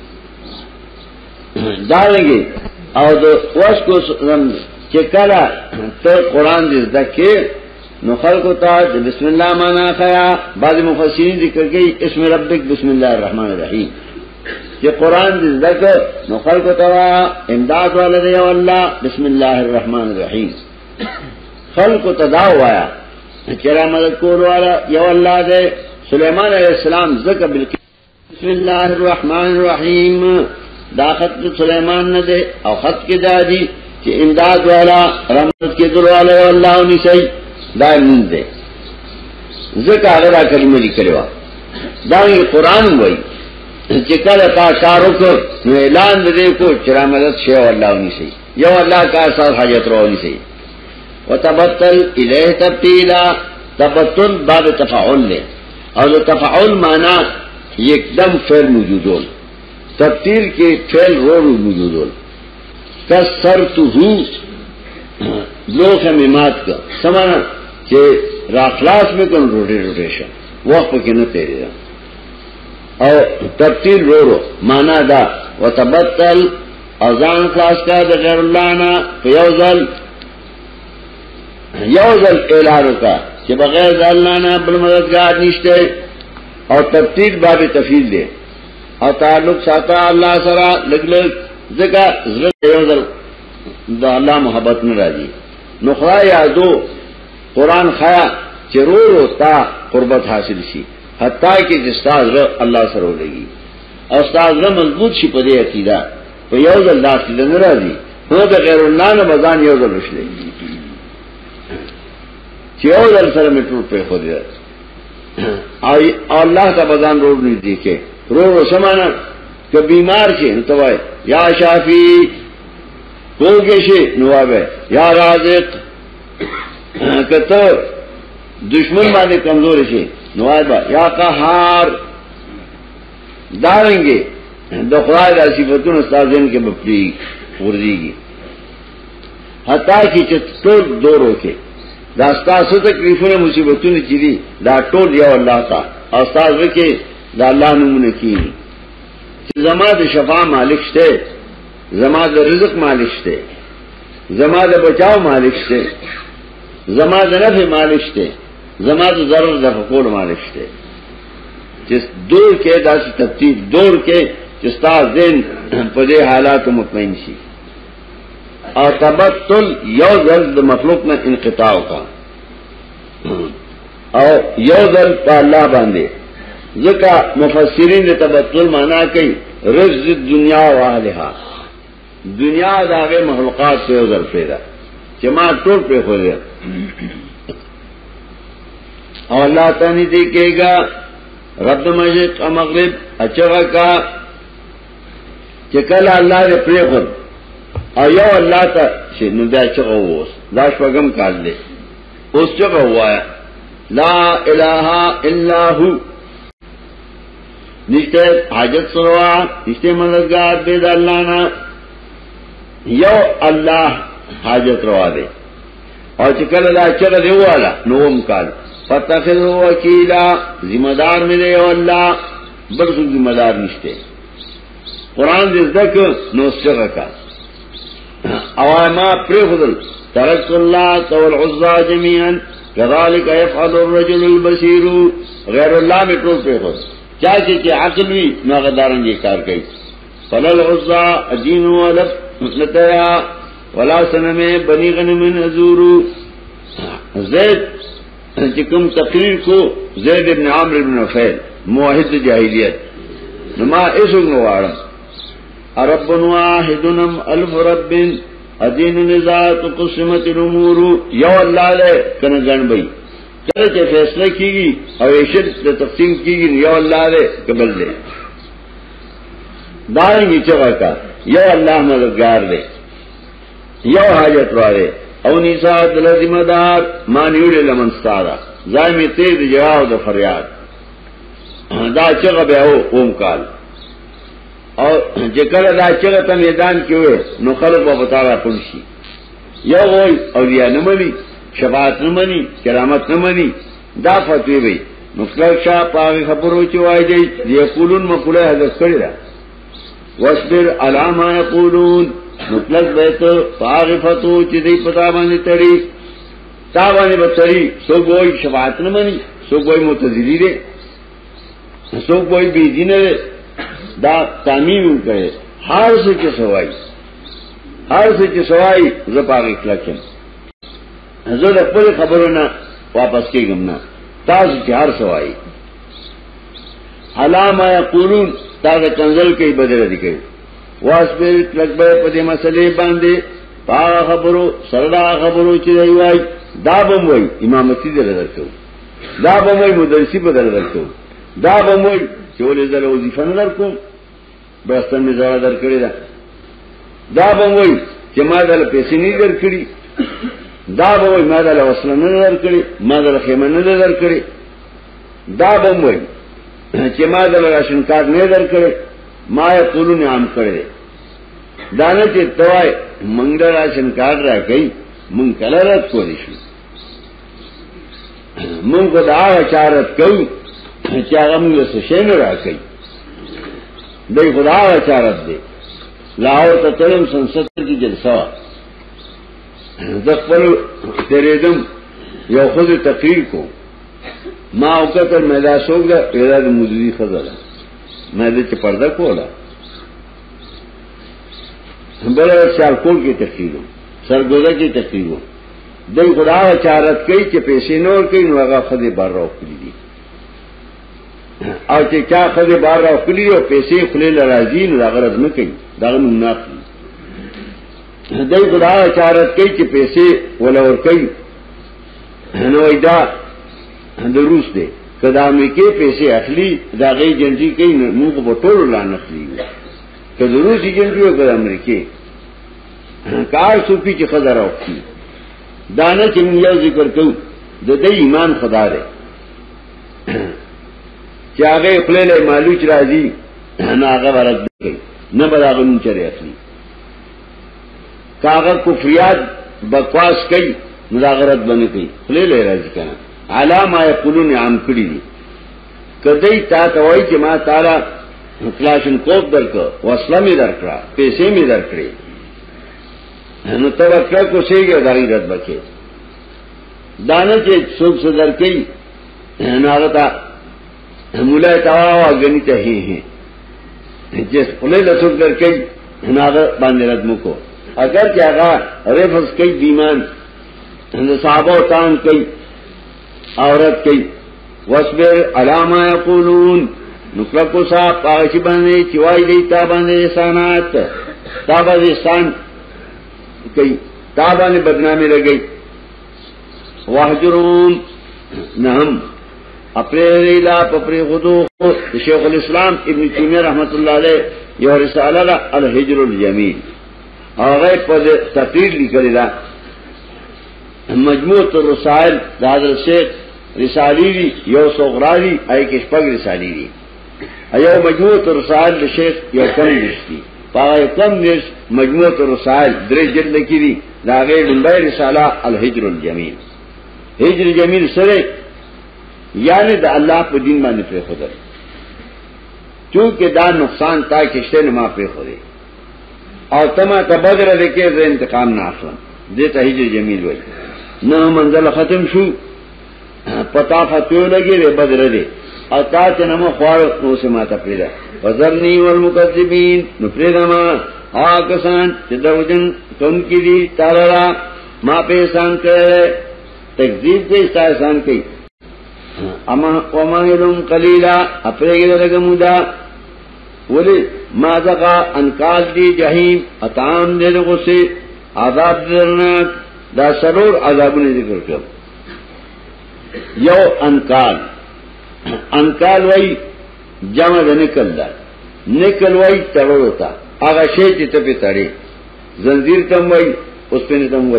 Speaker 2: ڈالیں گے اور اس کو چکرا تو قرآن دے دکھے نخل کو تا بسم اللہ مانا خیا بعض مفسرین ذکر گئی اسم ربک بسم اللہ الرحمن الرحیم کہ قرآن دے ذکر نخل کو تا امداد والا دے اللہ بسم اللہ الرحمن الرحیم خل کو تداو آیا چرا مدد کول والا یو اللہ دے سلیمان علیہ السلام ذکر بالکل بسم اللہ الرحمن الرحیم دا خط سلیمان نہ دے او خط کے دادی کہ امداد والا رحمت کے دل والا یو اللہ انہی صحیح دائم نند دے ذکر آگرہ کلمہ لی کروا دائم قرآن ہوئی چکل تا کارو کو نو اعلان دے کو چرا مدد شیو اللہ انہی صحیح یو اللہ کا ساتھ حاجت رو انہی صحیح وتبتل الیہ تبتیلا تبتل باب تفاعل لے اور تفاعل مانا ایک دم فعل موجود ہو تبتیل کے فعل رو رو موجود ہو کسرتہو لوخ ممات کا سمانا کہ راخلاص میں کن روٹے روٹیشن وقت کے نہ تیرے دا اور تبتیل رو رو مانا دا وتبتل اوزان خلاص کا دا غیر اللہ نا فیوزل یوزل اعلانو کا کہ بغیر اللہ نا بل مددگار نشتے اور تبتیل باب تفیل دے اور تعلق ساتا اللہ سرا لگ لگ ذکا ذرد یوزل دا اللہ محبت میں راجی نخرا یادو قرآن خیا چرو رو تا قربت حاصل سی حتیٰ کہ استاذ رو اللہ سر ہو لگی اور استاذ رو مضبوط شی پدے عقیدہ تو یوزل دا عقیدہ نرازی ہو دا غیر اللہ نہ بزان یوزل رش لگی چې او در سره مې ټول په خو دی آی الله ته بدن روډ نه دی کې رو سمانه که بیمار شي نو توای یا شافی کوګه شي نو وای یا رازق کته دشمن باندې کمزور شي نو وای یا قهار دارنګي د خدای د صفاتونو استادین کې بپری ورځيږي حتی چې ټول دورو کې دا ستاسو تکلیفونه مصیبتونه چې دي دا ټول یو الله تعالی او تاسو کې دا الله نومونه کیږي زما د شفا مالک شته زما د رزق مالک شته زما د بچاو مالک شته زما د نفع مالک شته زما د ضرر د فقول مالک شته چې دور کې داسې تفصیل دور کې چې تاسو دین په دې حالات مطمئن شي او تبتل یو ځل د مخلوق نه انقطاع کا او یو ځل په الله باندې ځکه مفسرین د تبتل معنا کوي رزق دنیا او اهلها دنیا داغه مخلوقات سے یو ځل پیدا چې ما ټول په خو دی او الله تعالی دې کېګا رب مشرق او مغرب اچھا کا چې کله الله دې پرې خو او یو الله ته چې نو دا چې اوس دا شپږم کال دی اوس چې وایا لا اله الا هو نشته حاجت سوا نشته مددگار بيد الله نه یو الله حاجت روا دی او چې کله دا چې دی والا نوم کال فتخذ وکیلا ذمہ دار مې دی او الله بل څه ذمہ دار نشته قران دې ذکر نو څنګه کا او ما پرخدل ترک الله تول عزا جميعا كذلك يفعل الرجل البصير غیر الله میں ټول پرخد چا چې عقل وی ناغدارن دي کار کوي فلل عزا دین ولف نتیا ولا سنم بني غنم نزور زید چې کوم تقریر کو زید ابن عمرو ابن نفیل موحد جاهلیت نما ایسو نو واړم رب واحدنم الف رب ادین نزاعت قسمت الامور یو الله له کنه ګڼ بې کله چې فیصله کیږي او ایشد د تقسیم کیږي یو الله له قبل له دایي چې ورکا یو الله مددگار دی یو حاجت واره او نساء د ذمہ دار مانیول لمن ستاره زایمه تیز جواب د فریاد دا چې به او اوم کال او چې کله دا چېرته ته میدان کې وي نو خلک به بتاړه پونشي یو وای اولیاء نه مني شفاعت نه مني کرامت نه مني دا فتوی وي مطلق شاه پاوی خبرو چې وای دی یقولون مقوله حذف کړی دا واصبر علی ما یقولون مطلق به ته پاوی فتو چې دی پتا باندې تړي تا باندې بتړي سو وای شفاعت نه مني سو وای متذلی دي سو وای بی دینه دا تعمیم کرے ہر سے کے سوائی ہر سے کے سوائی زپاغی کلکم حضرت اپنے خبروں نہ واپس کی گمنا تاز کی ہر سوائی علامہ یقولون تاز کنزل کے بدل دکھے واسپر کلکبے پدے مسئلے باندے پاغا خبروں سردا خبروں چی وائی دا بموئی امامتی دل درکو دا بموئی مدرسی بدل درکو دا بموئی چولې زره وظیفه نه درکوم بستر می زړه درکړی دا دا به وای چې ما دل پیسې نه درکړي دا به وای ما دل وصله نه درکړي ما دل خیمه نه درکړي دا به وای چې ما دل راشن کارت نه درکړي ما یې ټولو نه عام کړی دا نه چې توای مونږ راشن کارت راکې مونږ کله رات کولی شو مونږ دا چارت کوي چې هغه موږ څه شي نه راکې دای خدا چارت دی لاهور ته تلم سنسد کی جلسه د خپل تیرېدم یو خود تقریر کو ما وکړ مې دا شوق دا پیدا د موجودي خزله مې دې په پرده کوله بل چار کول کې تقریر سرګوزه کې تقریر دای خدا چارت کوي چې پیسې نور کوي نو هغه خدای بار راوړي دي او چې چا خدای بار راوړي او پیسې خلې لراځي نو هغه غرض نه کوي دا نه اخلي دای خدا چارت کوي چې پیسې ولا ور کوي نو ایدا د روس دی کدا امریکای پیسې اخلي دا غي جنټي کوي موږ په ټولو لاندې اخلي کدا روسي جنټي او کدا امریکای کار سوپی چې خزر اوکي دانه چې یو ذکر کوو د دې ایمان خدا دی چې هغه خپل له مالوچ راځي نه هغه ورته کوي نه بلاغون چره اخلي کاغذ کفریات بکواس کوي ملاغرت باندې کوي خپل له راځي کنه علامه یقولون عام کړی دي کدی تا ته وای چې ما تعالی کلاشن کوپ درکو وسله می درکړه پیسې می درکړې نو توکل کو شيګه دایي رد بکې دانه چې څوک صدر کوي نه راته مولا تاوا غنیته هي هي جس خپل له څوک در کوي نه باندې رد مکو اگر چې هغه ریفس کوي بیمان د صحابه تان کوي عورت کوي وصبر علامه یقولون نکلکو صاحب پاچی باندې چوای دی تا باندې سانات تا باندې سان کوي تا باندې بدنامي لګي واهجرون نهم اپریلا پپری خودو شیخ الاسلام ابن تیمیہ رحمت اللہ علیہ یو رسالہ الحجر الجمیل هغه په تقریر لیکلی دا مجموعه الرسائل د حضرت شیخ رسالی دی یو صغرا دی ای کې شپږ رسالی دی ایو مجموعه الرسائل د شیخ یو کم دشتي پای کم نش مجموعه الرسائل درې جلد کې دی دا غي لنبای رساله الحجر الجمیل هجر جمیل سره یعنی د الله په دین باندې پر خدای چونکه دا نقصان تا کېشته نه ما پر خدای او تما تبادر لیکه ز انتقام نه اخلم دې ته هجر جمیل وای نه منزل ختم شو پتا فتو لګي ر بدر دې او تا چې نمو خوار نو سما ته پیدا وذرنی والمکذبین نو پرېدما آکسان چې دروژن کوم کې دي تعالی ما په سان کړه تکذیب دې استایسان کوي اما ومایلم قلیلا اپریګه لګمودا ولی ما ذقا انکال دی جہیم اتام دے غصے عذاب درناک دا سرور عذابونه ذکر کړو یو انکال انکال وای جمع د نکل دا نکل وای تړلو تا هغه شی چې ته په تړي زنجیر تم وای اوس په تم وای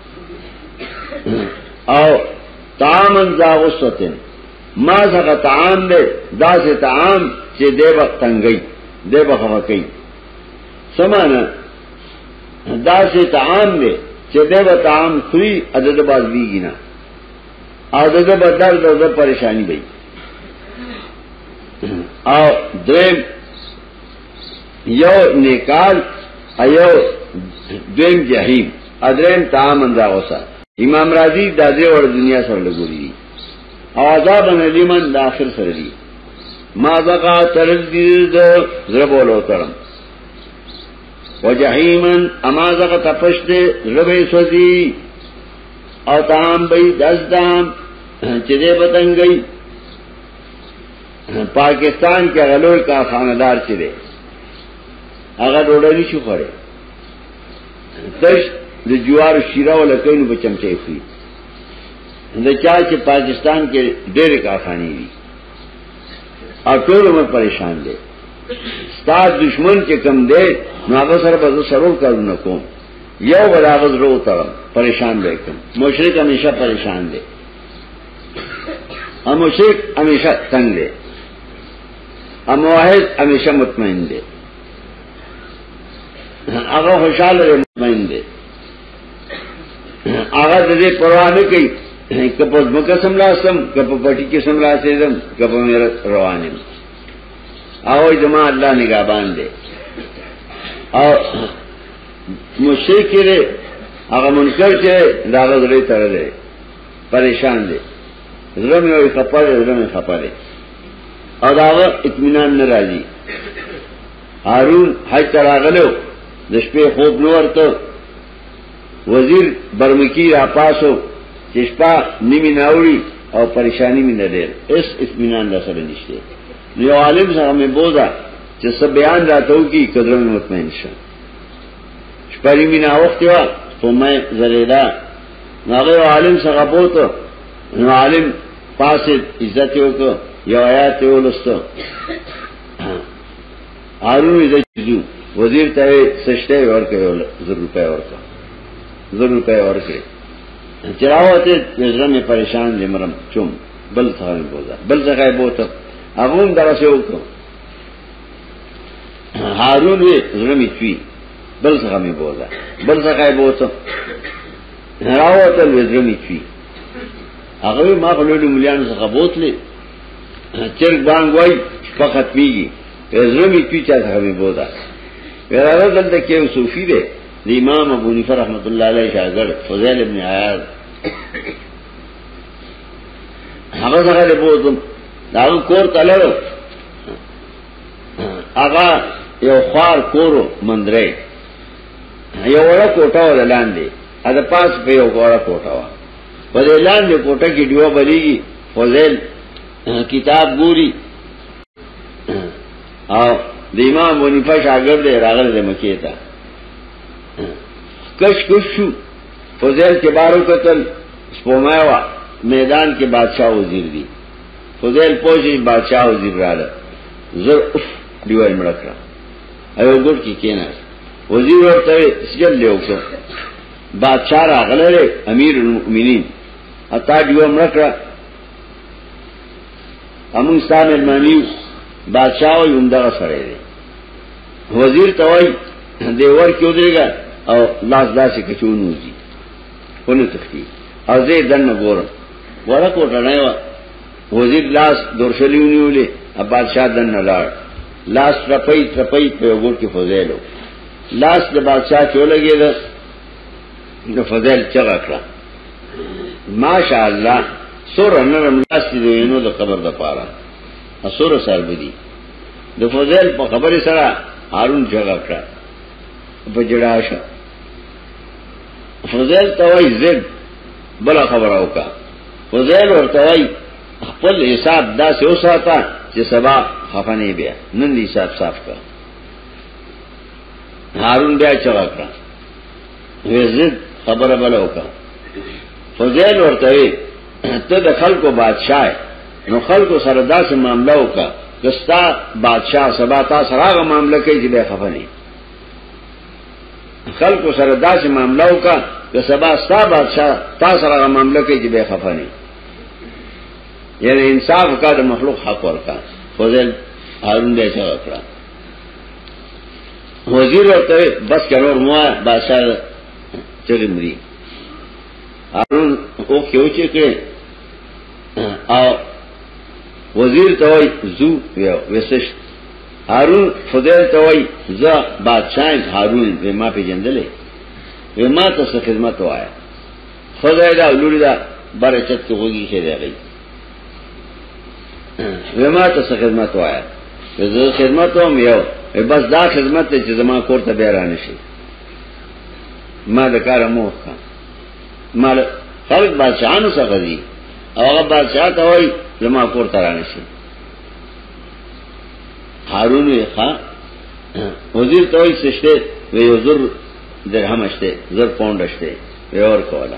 Speaker 2: او تامن ذا وسوتن ما ذقا طعام دے دا سے طعام چې دی وخت تنګي دی بخوا کوي سمانه دا سه طعام دی چې دی به طعام خوري عدد باز دیږي نه عدد بدل د پریشانی وي او دریم یو نیکال ایو دویم جهنم ادریم طعام انده اوسه امام رازی د دې ور دنیا سره لګوري او عذاب نلیمن د اخر سره دی ما ذقا تردید زربولو ترم وجحیمن اما ذقا تپشت زربی سوزی او تام بی دزدام چدے بتنگئی پاکستان کے غلول کا خاندار چدے اگر روڑنی شو خورے تش د جوار شیرہ و لکینو بچمچے خوی د چا چې پاکستان کې ډېر کارخانې دي او ټول مې پریشان دي ستاسو دشمن چې کم دی نو هغه سره به سرور کارونه کوم یو براغز رو ترم پریشان دی کوم مشرک همیشه پریشان دی ا مشرک همیشه تنگ دی ا موحد همیشه مطمئن دی هغه خوشاله مطمئن دی هغه دې پروا نه کوي کپ مکه سملاسم کپ پټی کې سملاسېدم کپ مې روانم او جما الله نگہبان دے او مشرک دے هغه منکر چې داغه درې تر دے پریشان دے زړه مې وي خپاره زړه مې خپاره او داغه اطمینان نه راځي هارون حج تراغلو د شپې خوب نو ورته وزیر برمکی را پاسو چشپا نیمی ناوری او پریشانی می ندیر اس اطمینان را سره نشته یو عالم سره می بوزا چې سب بیان راتو کی قدر می مطمئن شم شپری می ناوختی وا تو میں زریدا ناغه عالم سره بوته نو عالم پاسد عزت یو کو یو آیات یو لستو هارون عزت چیزو وزیر ته سشته ورکړ زر روپے ورکړ زر روپے ورکړ چراوته زړه مې پریشان دي مرم چوم بل څه نه بوزا بل څه بوته هغه درسه وکړ هارون وی زړه مې چوي بل څه مې بوزا بل څه بوته راوته زړه مې چوي هغه ما په لوري مليان څخه بوتلې چرګ باندې وای فقط میږي زړه مې چوي چې هغه مې بوزا وراره دلته کې صوفي دی د امام ابو حنیفه رحمۃ اللہ علیہ شاګرد فضیل ابن عیاض هغه څنګه له بوزم دا کور تللو هغه یو خار کورو مندرې یو وړه کوټه وللاندې ا د پاس په یو وړه کوټه وا په لاندې کوټه کې دیو بلیږي فضیل کتاب ګوري او د امام ابو حنیفه شاګرد راغله مکې ته کش کش شو فضیل کے بارو قتل سپومایوا میدان کے بادشاہ وزیر دی فضیل پوچھے بادشاہ وزیر رالا زر اف دیوائی مڑکرا ایو گر کی کینا وزیر ورطا سجل لے اکسو بادشاہ را غلر امیر المؤمنین اتا دیوائی مڑکرا امون ستان المانیو بادشاہ وی امدغا سرے دے وزیر توائی دیور کیوں دے گا او لاس داسې کچونو دي ونه تختی او زه دنه ګورم وړه کوټه نه و وزیر لاس دورشلیونیولې ا بادشاہ دنه لاړ لاس رپي رپي په وګور کې فضیلو لاس د بادشاہ چولګې ده د فضیل چغه کړه ماشاء الله سور نرم لاس دې نو د قبر د پاره اسور سر بدی د فضیل په خبره سره هارون چغه کړه بجڑاشا فضیل توائی زد بلا خبر اوکا فضیل اور توائی خپل حساب دا سے اوساتا چه سبا خفنے بیا نند حساب صاف کا ہارون بیا چغا کرا وی زد خبر بلا اوکا فضیل اور توائی تو دا خلقو بادشاہ نو خلقو سردا سے معاملہ اوکا کستا بادشاہ سبا تا سراغ معاملہ کئی جی بیا خفنے خلق سره داسې معاملو کا چې سبا ستا بادشاہ تاسو راغه معاملې کې چې به خفه نه یعنی انصاف کا د مخلوق حق ورکا فضل هارون دې څه وکړه وزیر ورته بس کړو مو بادشاہ چرمري هارون او کېو چې کړ او وزیر ته وای زو وسش هارون فضیل توئی زا بادشاہ هارون وی ما پی جندلے وی ما تس خدمت وایا فضیل دا لوری دا برچت کی غوگی خیدے گئی وی ما تس خدمت وایا وی زا خدمت وام یو وی بس دا خدمت تے چیز ما کورتا بیرانشی ما دکار موخ کا ما خلق بادشاہانو سا غزی او اگر بادشاہ توئی زما کورتا رانشی هارون وی خان وزیر توئی سشتے وی زر درہم اشتے زر پونڈ اشتے وی اور کولا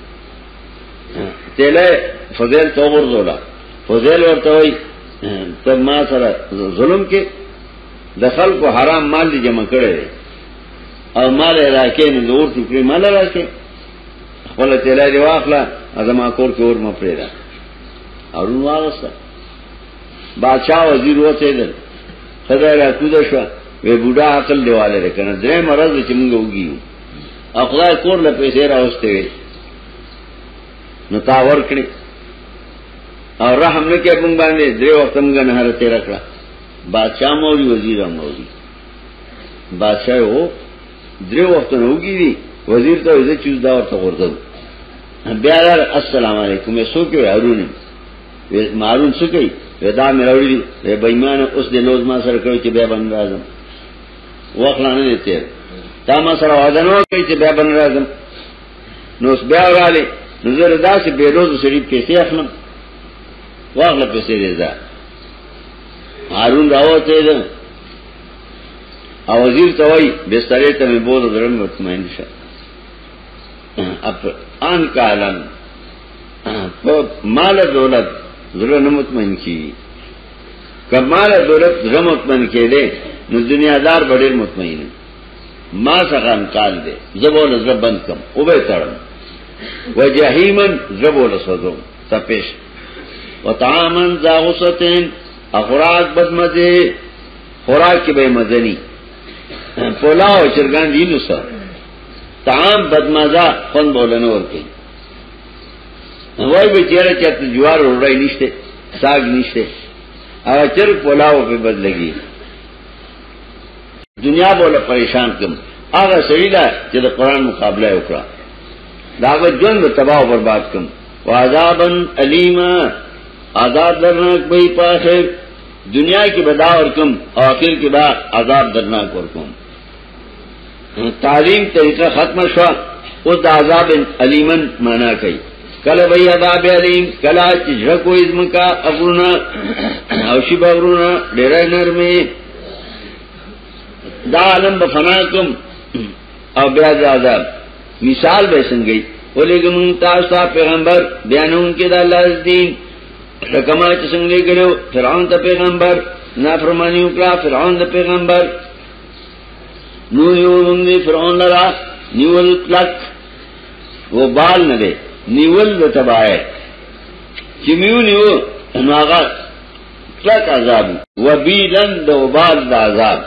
Speaker 2: تیلے فضیل توبر زولا فضیل اور توئی تب ما سر ظلم کے دخل کو حرام مال دی جمع کرے دے او مال علاقے نے دور ٹکڑی مال علاقے خپل تیلے دی واخلا ازما کور کی اور مپریدا هارون واغستا بادشاہ وزیر ہوتے دل خدای را کوده شو وی بوډا عقل دیواله رکنه درې مرز چې موږ وګیو خدای کور له پیسې راوسته وي نو تا ور کړی او رحم نه کې موږ باندې درې وخت موږ نه هر تیر کړه بادشاہ موري وزیر موري بادشاہ وو درې وخت نه وګیوي وزیر ته یې چوز دا ورته ورته بیا السلام علیکم یې سو کې هارون مارون څه کوي ودا مې راوړي دی بېمانه اوس د لوز ما سره کوي چې بیا باندې راځم وخلانه دې ته تا ما سره وعده نو کوي چې بیا باندې راځم نو اوس بیا راغلي نظر داسې به روز شریف کې څه اخلم واغله پیسې رضا هارون راوته ده او وزیر ته وای بسترې ته مې بوله درم مطمئن شه اپ ان کالن مال دولت زړه نه مطمئن کی کمال دولت زړه مطمئن کړي نو دنیا دار ډېر مطمئن ما څنګه انکار دي زبول زړه بند کم او به تړم وجحیمن زبول سوزو تپش وطعامن ذاغستین اخراج بدمزه خوراک کی به مزنی پولاو چرګان دي نو سر طعام بدمزه خون بولنه ورکی وای به چیرې چرته جوار وړای نشته ساگ نشته او چر پولاو په بدلږي دنیا بوله پریشان کم هغه سړی دا چې د قران مقابله وکړه داغه ژوند تباہ او برباد کم وعذابن الیما عذاب درناک به پاسه دنیا کی بدا اور کم او اخر کے بعد عذاب درناک اور کم تعلیم طریقہ ختم شو اس عذاب الیمن مانا کئی کل بھئی عذاب علیم کلا چجھکو ازم کا ابرونا اوشیب ابرونا ڈیرہ نرمی دا علم بفنا کم او بیاد عذاب مثال بیسن گئی ولیکن منتاستا پیغمبر بیانون کے دا اللہ دین رکما چسنگ لے گلو فرعون تا پیغمبر نافرمانی اکلا فرعون تا پیغمبر نویو منگی فرعون لرا نیول کلک وہ بال ندے نیول دا تبائے چمیو نیو انواغا کلک عذاب وبیلن دا وبال دا عذاب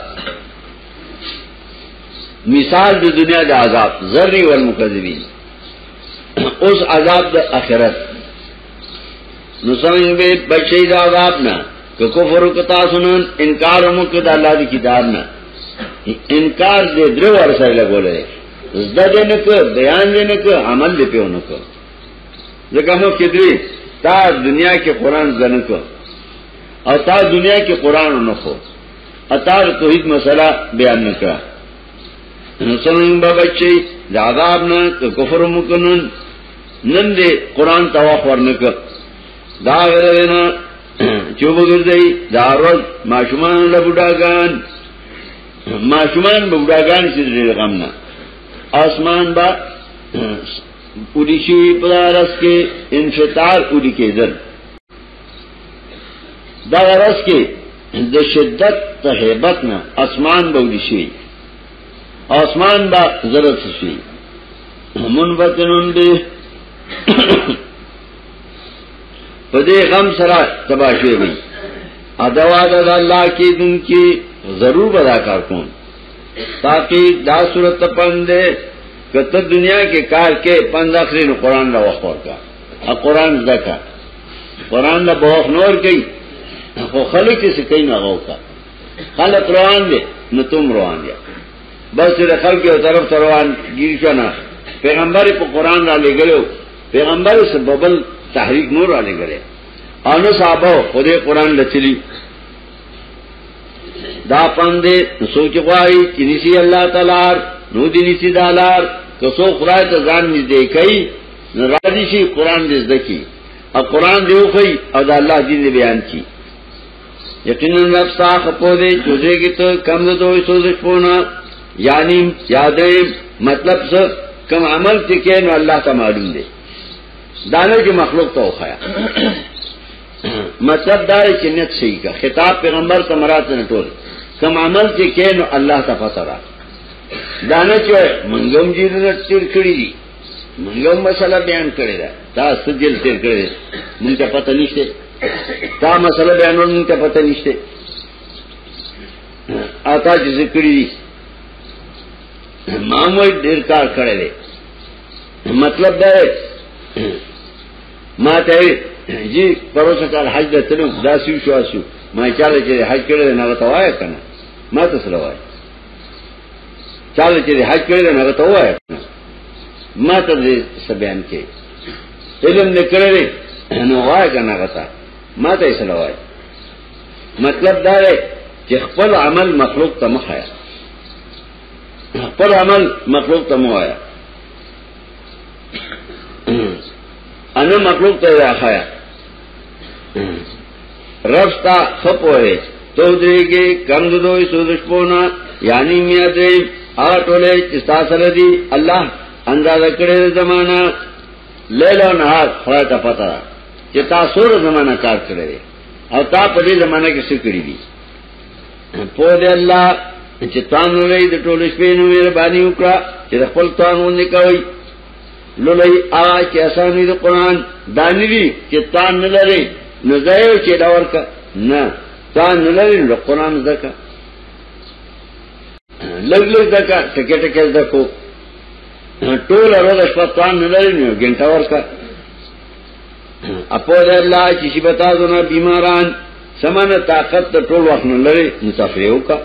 Speaker 2: مثال دا دنیا دا عذاب ذری والمکذبین اس عذاب دا آخرت نسمنگ بے بچی دا عذابنا کہ کفر کتا سنن انکار مکد اللہ دی کتاب نا انکار دے درو ورسائی لگو لے زدہ دے نکو بیان دے نکو عمل دے پیو نکو ذکر مو کدری تا دنیا کے قرآن زنکو اور تا دنیا کے قرآن نکو اتار توحید مسئلہ بیان نکرا نسمنگ بے بچی دا عذابنا کہ کفر مکنن نن دے قرآن تواف ورنکو دا غیرنا چوب گردئی دا روز معشومان لبوداگان معشومان بوداگان چیز دیر غمنا آسمان با اوڑی شوی پدارس کے انفطار اوڑی کے در دا غرس کے دا شدت تحیبتنا آسمان با اوڑی شوی آسمان با ضرط شوی منبتنون دے پدے غم سرا تباشے ہوئی ادواد اللہ کی دن کی ضرور ادا کر کون تاکہ دا صورت پندے کہ تب دنیا کے کار کے پند آخری نے قرآن دا وخور کا اب قرآن زکا قرآن دا بوخ نور گئی خو خلق سے کئی نہ ہو کا خلق روان دے نہ تم روان دیا بس خلق کی طرف روان گیر شو نا پیغمبر کو قرآن ڈالے گلو پیغمبر سے ببل تحریک نور والے کرے آنو صحابہ خودے قرآن لچلی دا پندے سوچ خواہی چنیسی اللہ تعالی نو دی نیسی دالار کسو خدای تا زان نیز دے کئی نرازی شی قرآن دیز دکی اب قرآن دیو خی او دا اللہ دین دے بیان کی یقیناً نفسا خپو دے چوزے کی تو کم دو سوزش پونا یعنی یادیں مطلب سب کم عمل چکے نو اللہ تا معلوم دے دانے کی مخلوق تو خیا مطلب دار چنت صحیح کا خطاب پیغمبر تمرات نے ٹول کم عمل کے کہ نو اللہ تا پتہ را دانے چو منگم جی نے تیر کڑی دی منگم مسئلہ بیان کرے دا تا سجل تیر کرے من کا پتہ نشتے تا مسئلہ بیان من کا پتہ نشتے آتا جسے کڑی دی معمولی دیر کار کرے دے مطلب دا ہے ما ته جی پروسه کال حج د تلو دا سیو شو اسو ما چاله چې حج کړل نه غته وای کنه ما ته سره وای چاله چې حج کړل نه غته وای ما ته دې سبيان کې علم نکړل نو وای کنه غته ما ته سره وای مطلب دا دی چې خپل عمل مخلوق ته مخایا خپل عمل مخلوق ته موایا انا مخلوق ته راخایا رفتا خپوئے تو دریگے کم دوئی سودش پونا یعنی میادے آٹولے چستا سردی اللہ اندازہ کرے زمانہ لیل او نهار خدای ته پتا ده چې تاسو سره زمانہ کار کړی او تا په دې زمانہ کې څه کړی دي په دې الله چې تاسو لري د ټول شپې نو مهرباني وکړه چې خپل تاسو نه کوي لولای آ چې اسانه د قران دانوی چې تاسو نه لري نو ځایو چې دا ورکا نه تاسو نه لري د قران زکه لګ لګ زکه ټکه ټکه زکو ټول ورځ شپه تاسو نه لري نو ګنټه ورکا اپو د الله چې شي بتا دونه بیماران سمانه طاقت ته ټول وخت نه لري متفریو کا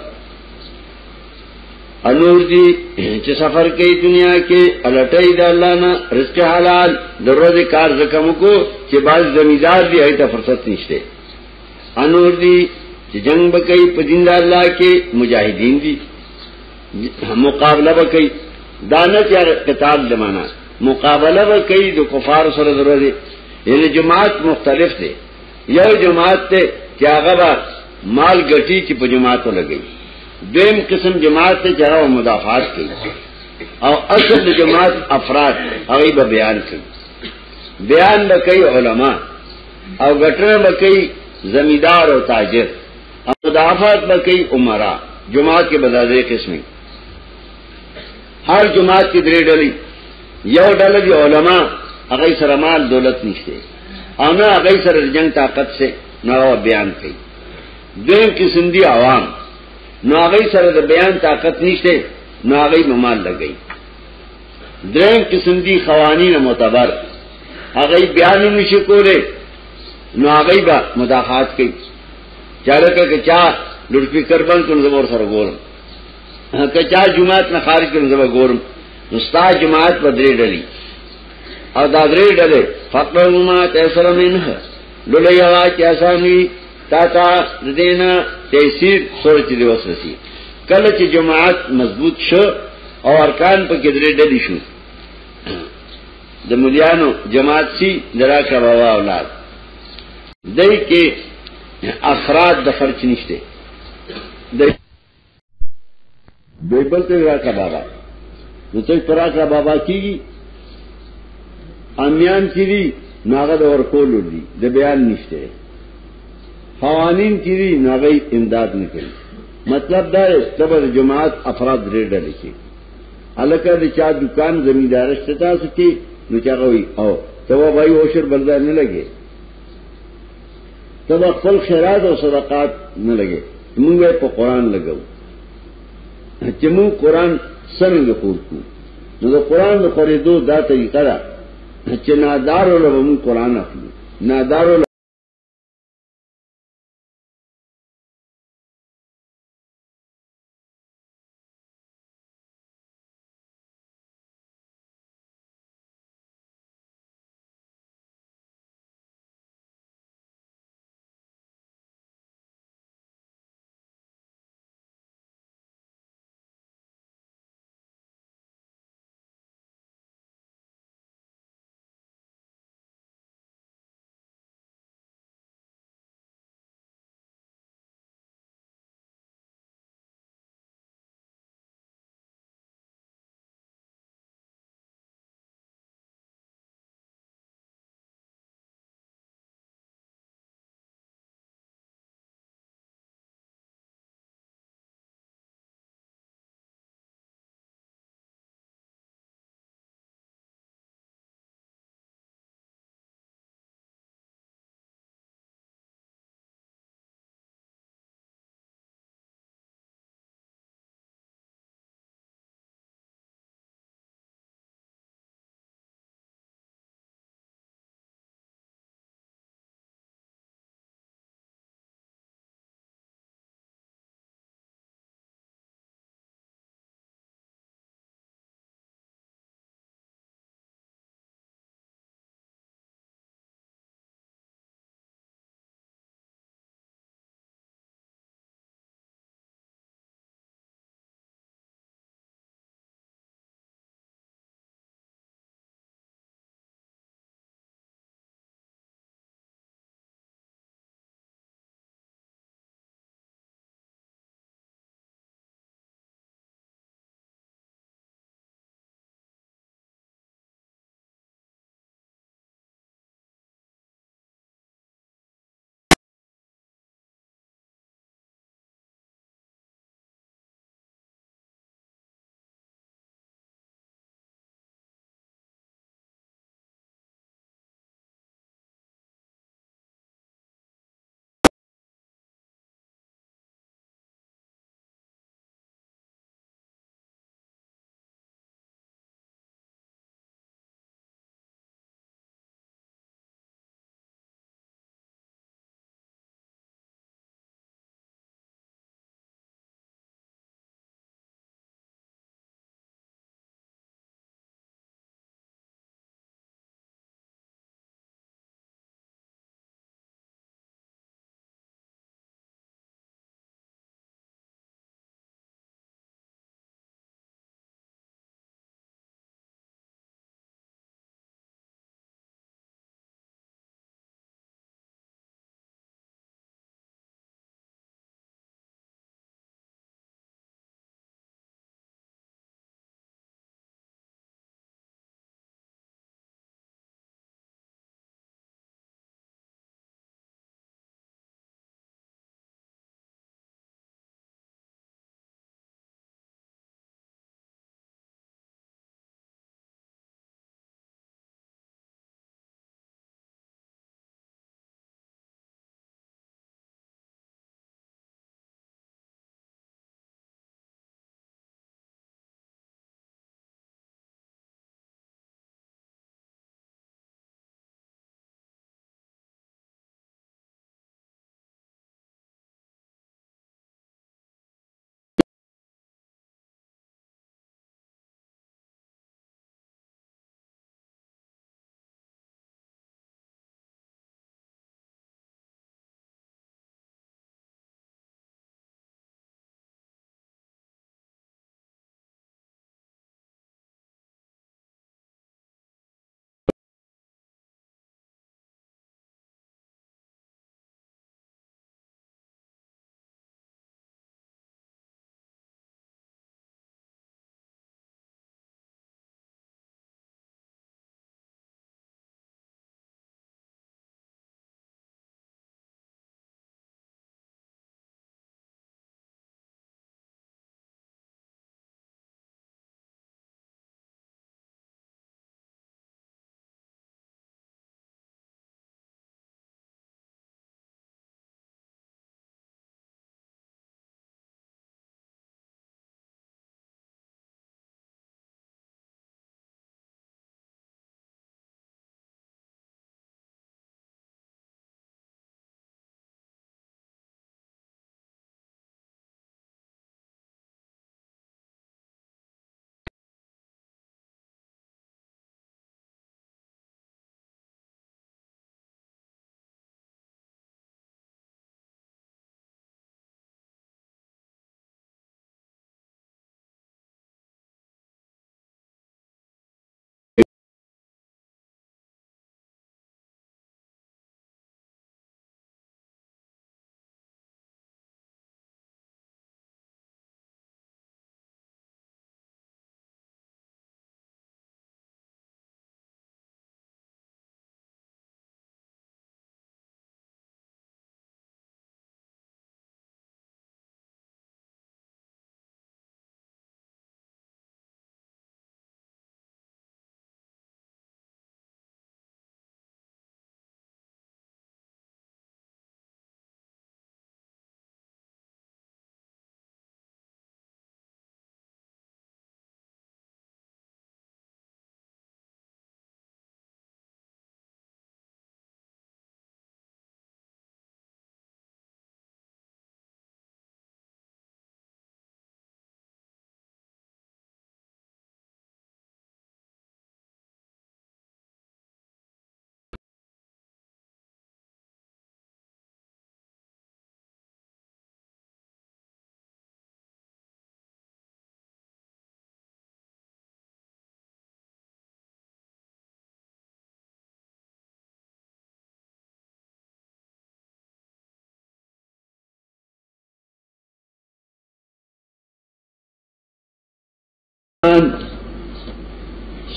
Speaker 2: انور دی چې سفر کوي دنیا کې الټای د الله نه رزق حلال دروازه کار زکم کو چې باز زمیدار دی ایته فرصت نشته انور دی چې جنگ وکي په دین د الله کې مجاهدین دي مقابله وکي دانه چې قتال زمانہ مقابله وکي د کفار سره دروازه یعنی جماعت مختلف دي یو جماعت ته چې هغه مال ګټي چې په جماعتو لګي دویم قسم جماعت ته جرا و مدافعات کوي او اصل جماعت افراد هغه به بیان کوي بیان وکي علما او ګټنه وکي زمیدار او تاجر او مدافعات وکي عمرا جماعت کې بدازه قسمه هر جماعت کې درې ډلې یو ډله دی علما هغه سره مال دولت نشته او نه هغه سره جنگ طاقت سے نو بیان کوي دویم قسم دی عوام نو هغه سره د بیان طاقت نشته نو هغه مال لګي دریم قسم دي قوانین معتبر هغه بیان نشي کوله نو هغه به مداخلت کوي چاله کې چا لوټ فکر بند کوم زبر سره ګورم کچا جماعت نه خارج کوم زبر ګورم نو ستا جماعت بدري ډلي او دا درې ډلې فقره ما تاسو منه لولیا چې اساني تا تا دینا تیسیر سورچ دی وسرسی کله چې جماعت مضبوط شو او ارکان په کې درې ډلې شو د مليانو جماعت سي دراکه بابا اولاد دای کې افراد د خرچ نشته دای بل ته راکه بابا نو ته پراکه بابا کیږي امیان کیږي ناغه د ورکول دي د بیان نشته قوانین کیری ناغی امداد نکلی مطلب دا ہے تبر جماعت افراد ریڈ لکی الکه د چا دکان زمیندارشت تاسو کې نو چاغوي او تبا بھائی اوشر بلدار نه لګي تبا خپل خیرات او صدقات نه لګي موږ په قران لګو چې موږ قران څنګه پورکو نو د قران د خریدو دا طریقه ده چې نادارو له موږ قران اخلو نادارو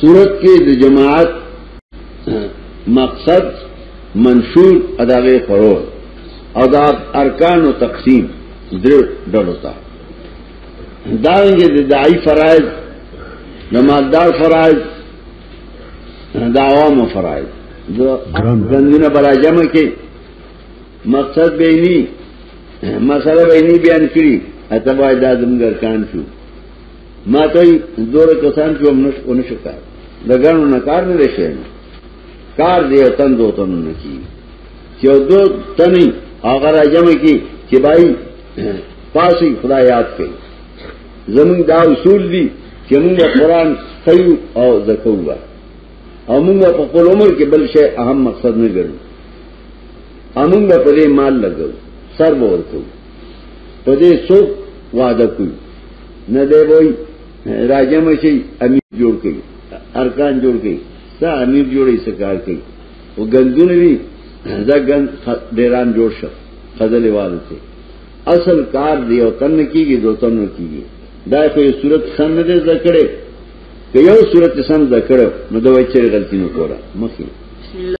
Speaker 2: صورت کے د جماعت مقصد منشور اداغ فروغ ادا ارکان و تقسیم در ڈر ہوتا دائیں گے دائی فرائض نمازدار فرائض دا عوام و فرائض گندن برا جمع کے مقصد بینی مسئلہ بینی بیان کری اتباع دادم ارکان شو ما توی دور کسان شو ہم نشکار لگانو نکار نہ رشے کار دے تن دو تن نکی کہ دو تنی اگر جمع کی کہ بھائی پاسی خدا یاد کئی زمین دا اصول دی کہ منگا قرآن خیو او زکوگا او منگا پا قول عمر کے بل شے اہم مقصد نہ کرو امنگا پدے مال لگو سر بور کو پدے سوک وعدہ کوئی نہ دے بوئی راجہ میں سے امیر جوڑ گئی ارکان جوڑ گئی سا امیر جوڑی سکار گئی وہ گندوں نے بھی دا گند ڈیران جوڑ شک خزل والے سے اصل کار دی اور تن کی گئی دو تن کی گئی دا کوئی صورت سن دے زکڑے کہ یو صورت سن زکڑے نہ دو اچھے غلطی نہ کورا مخی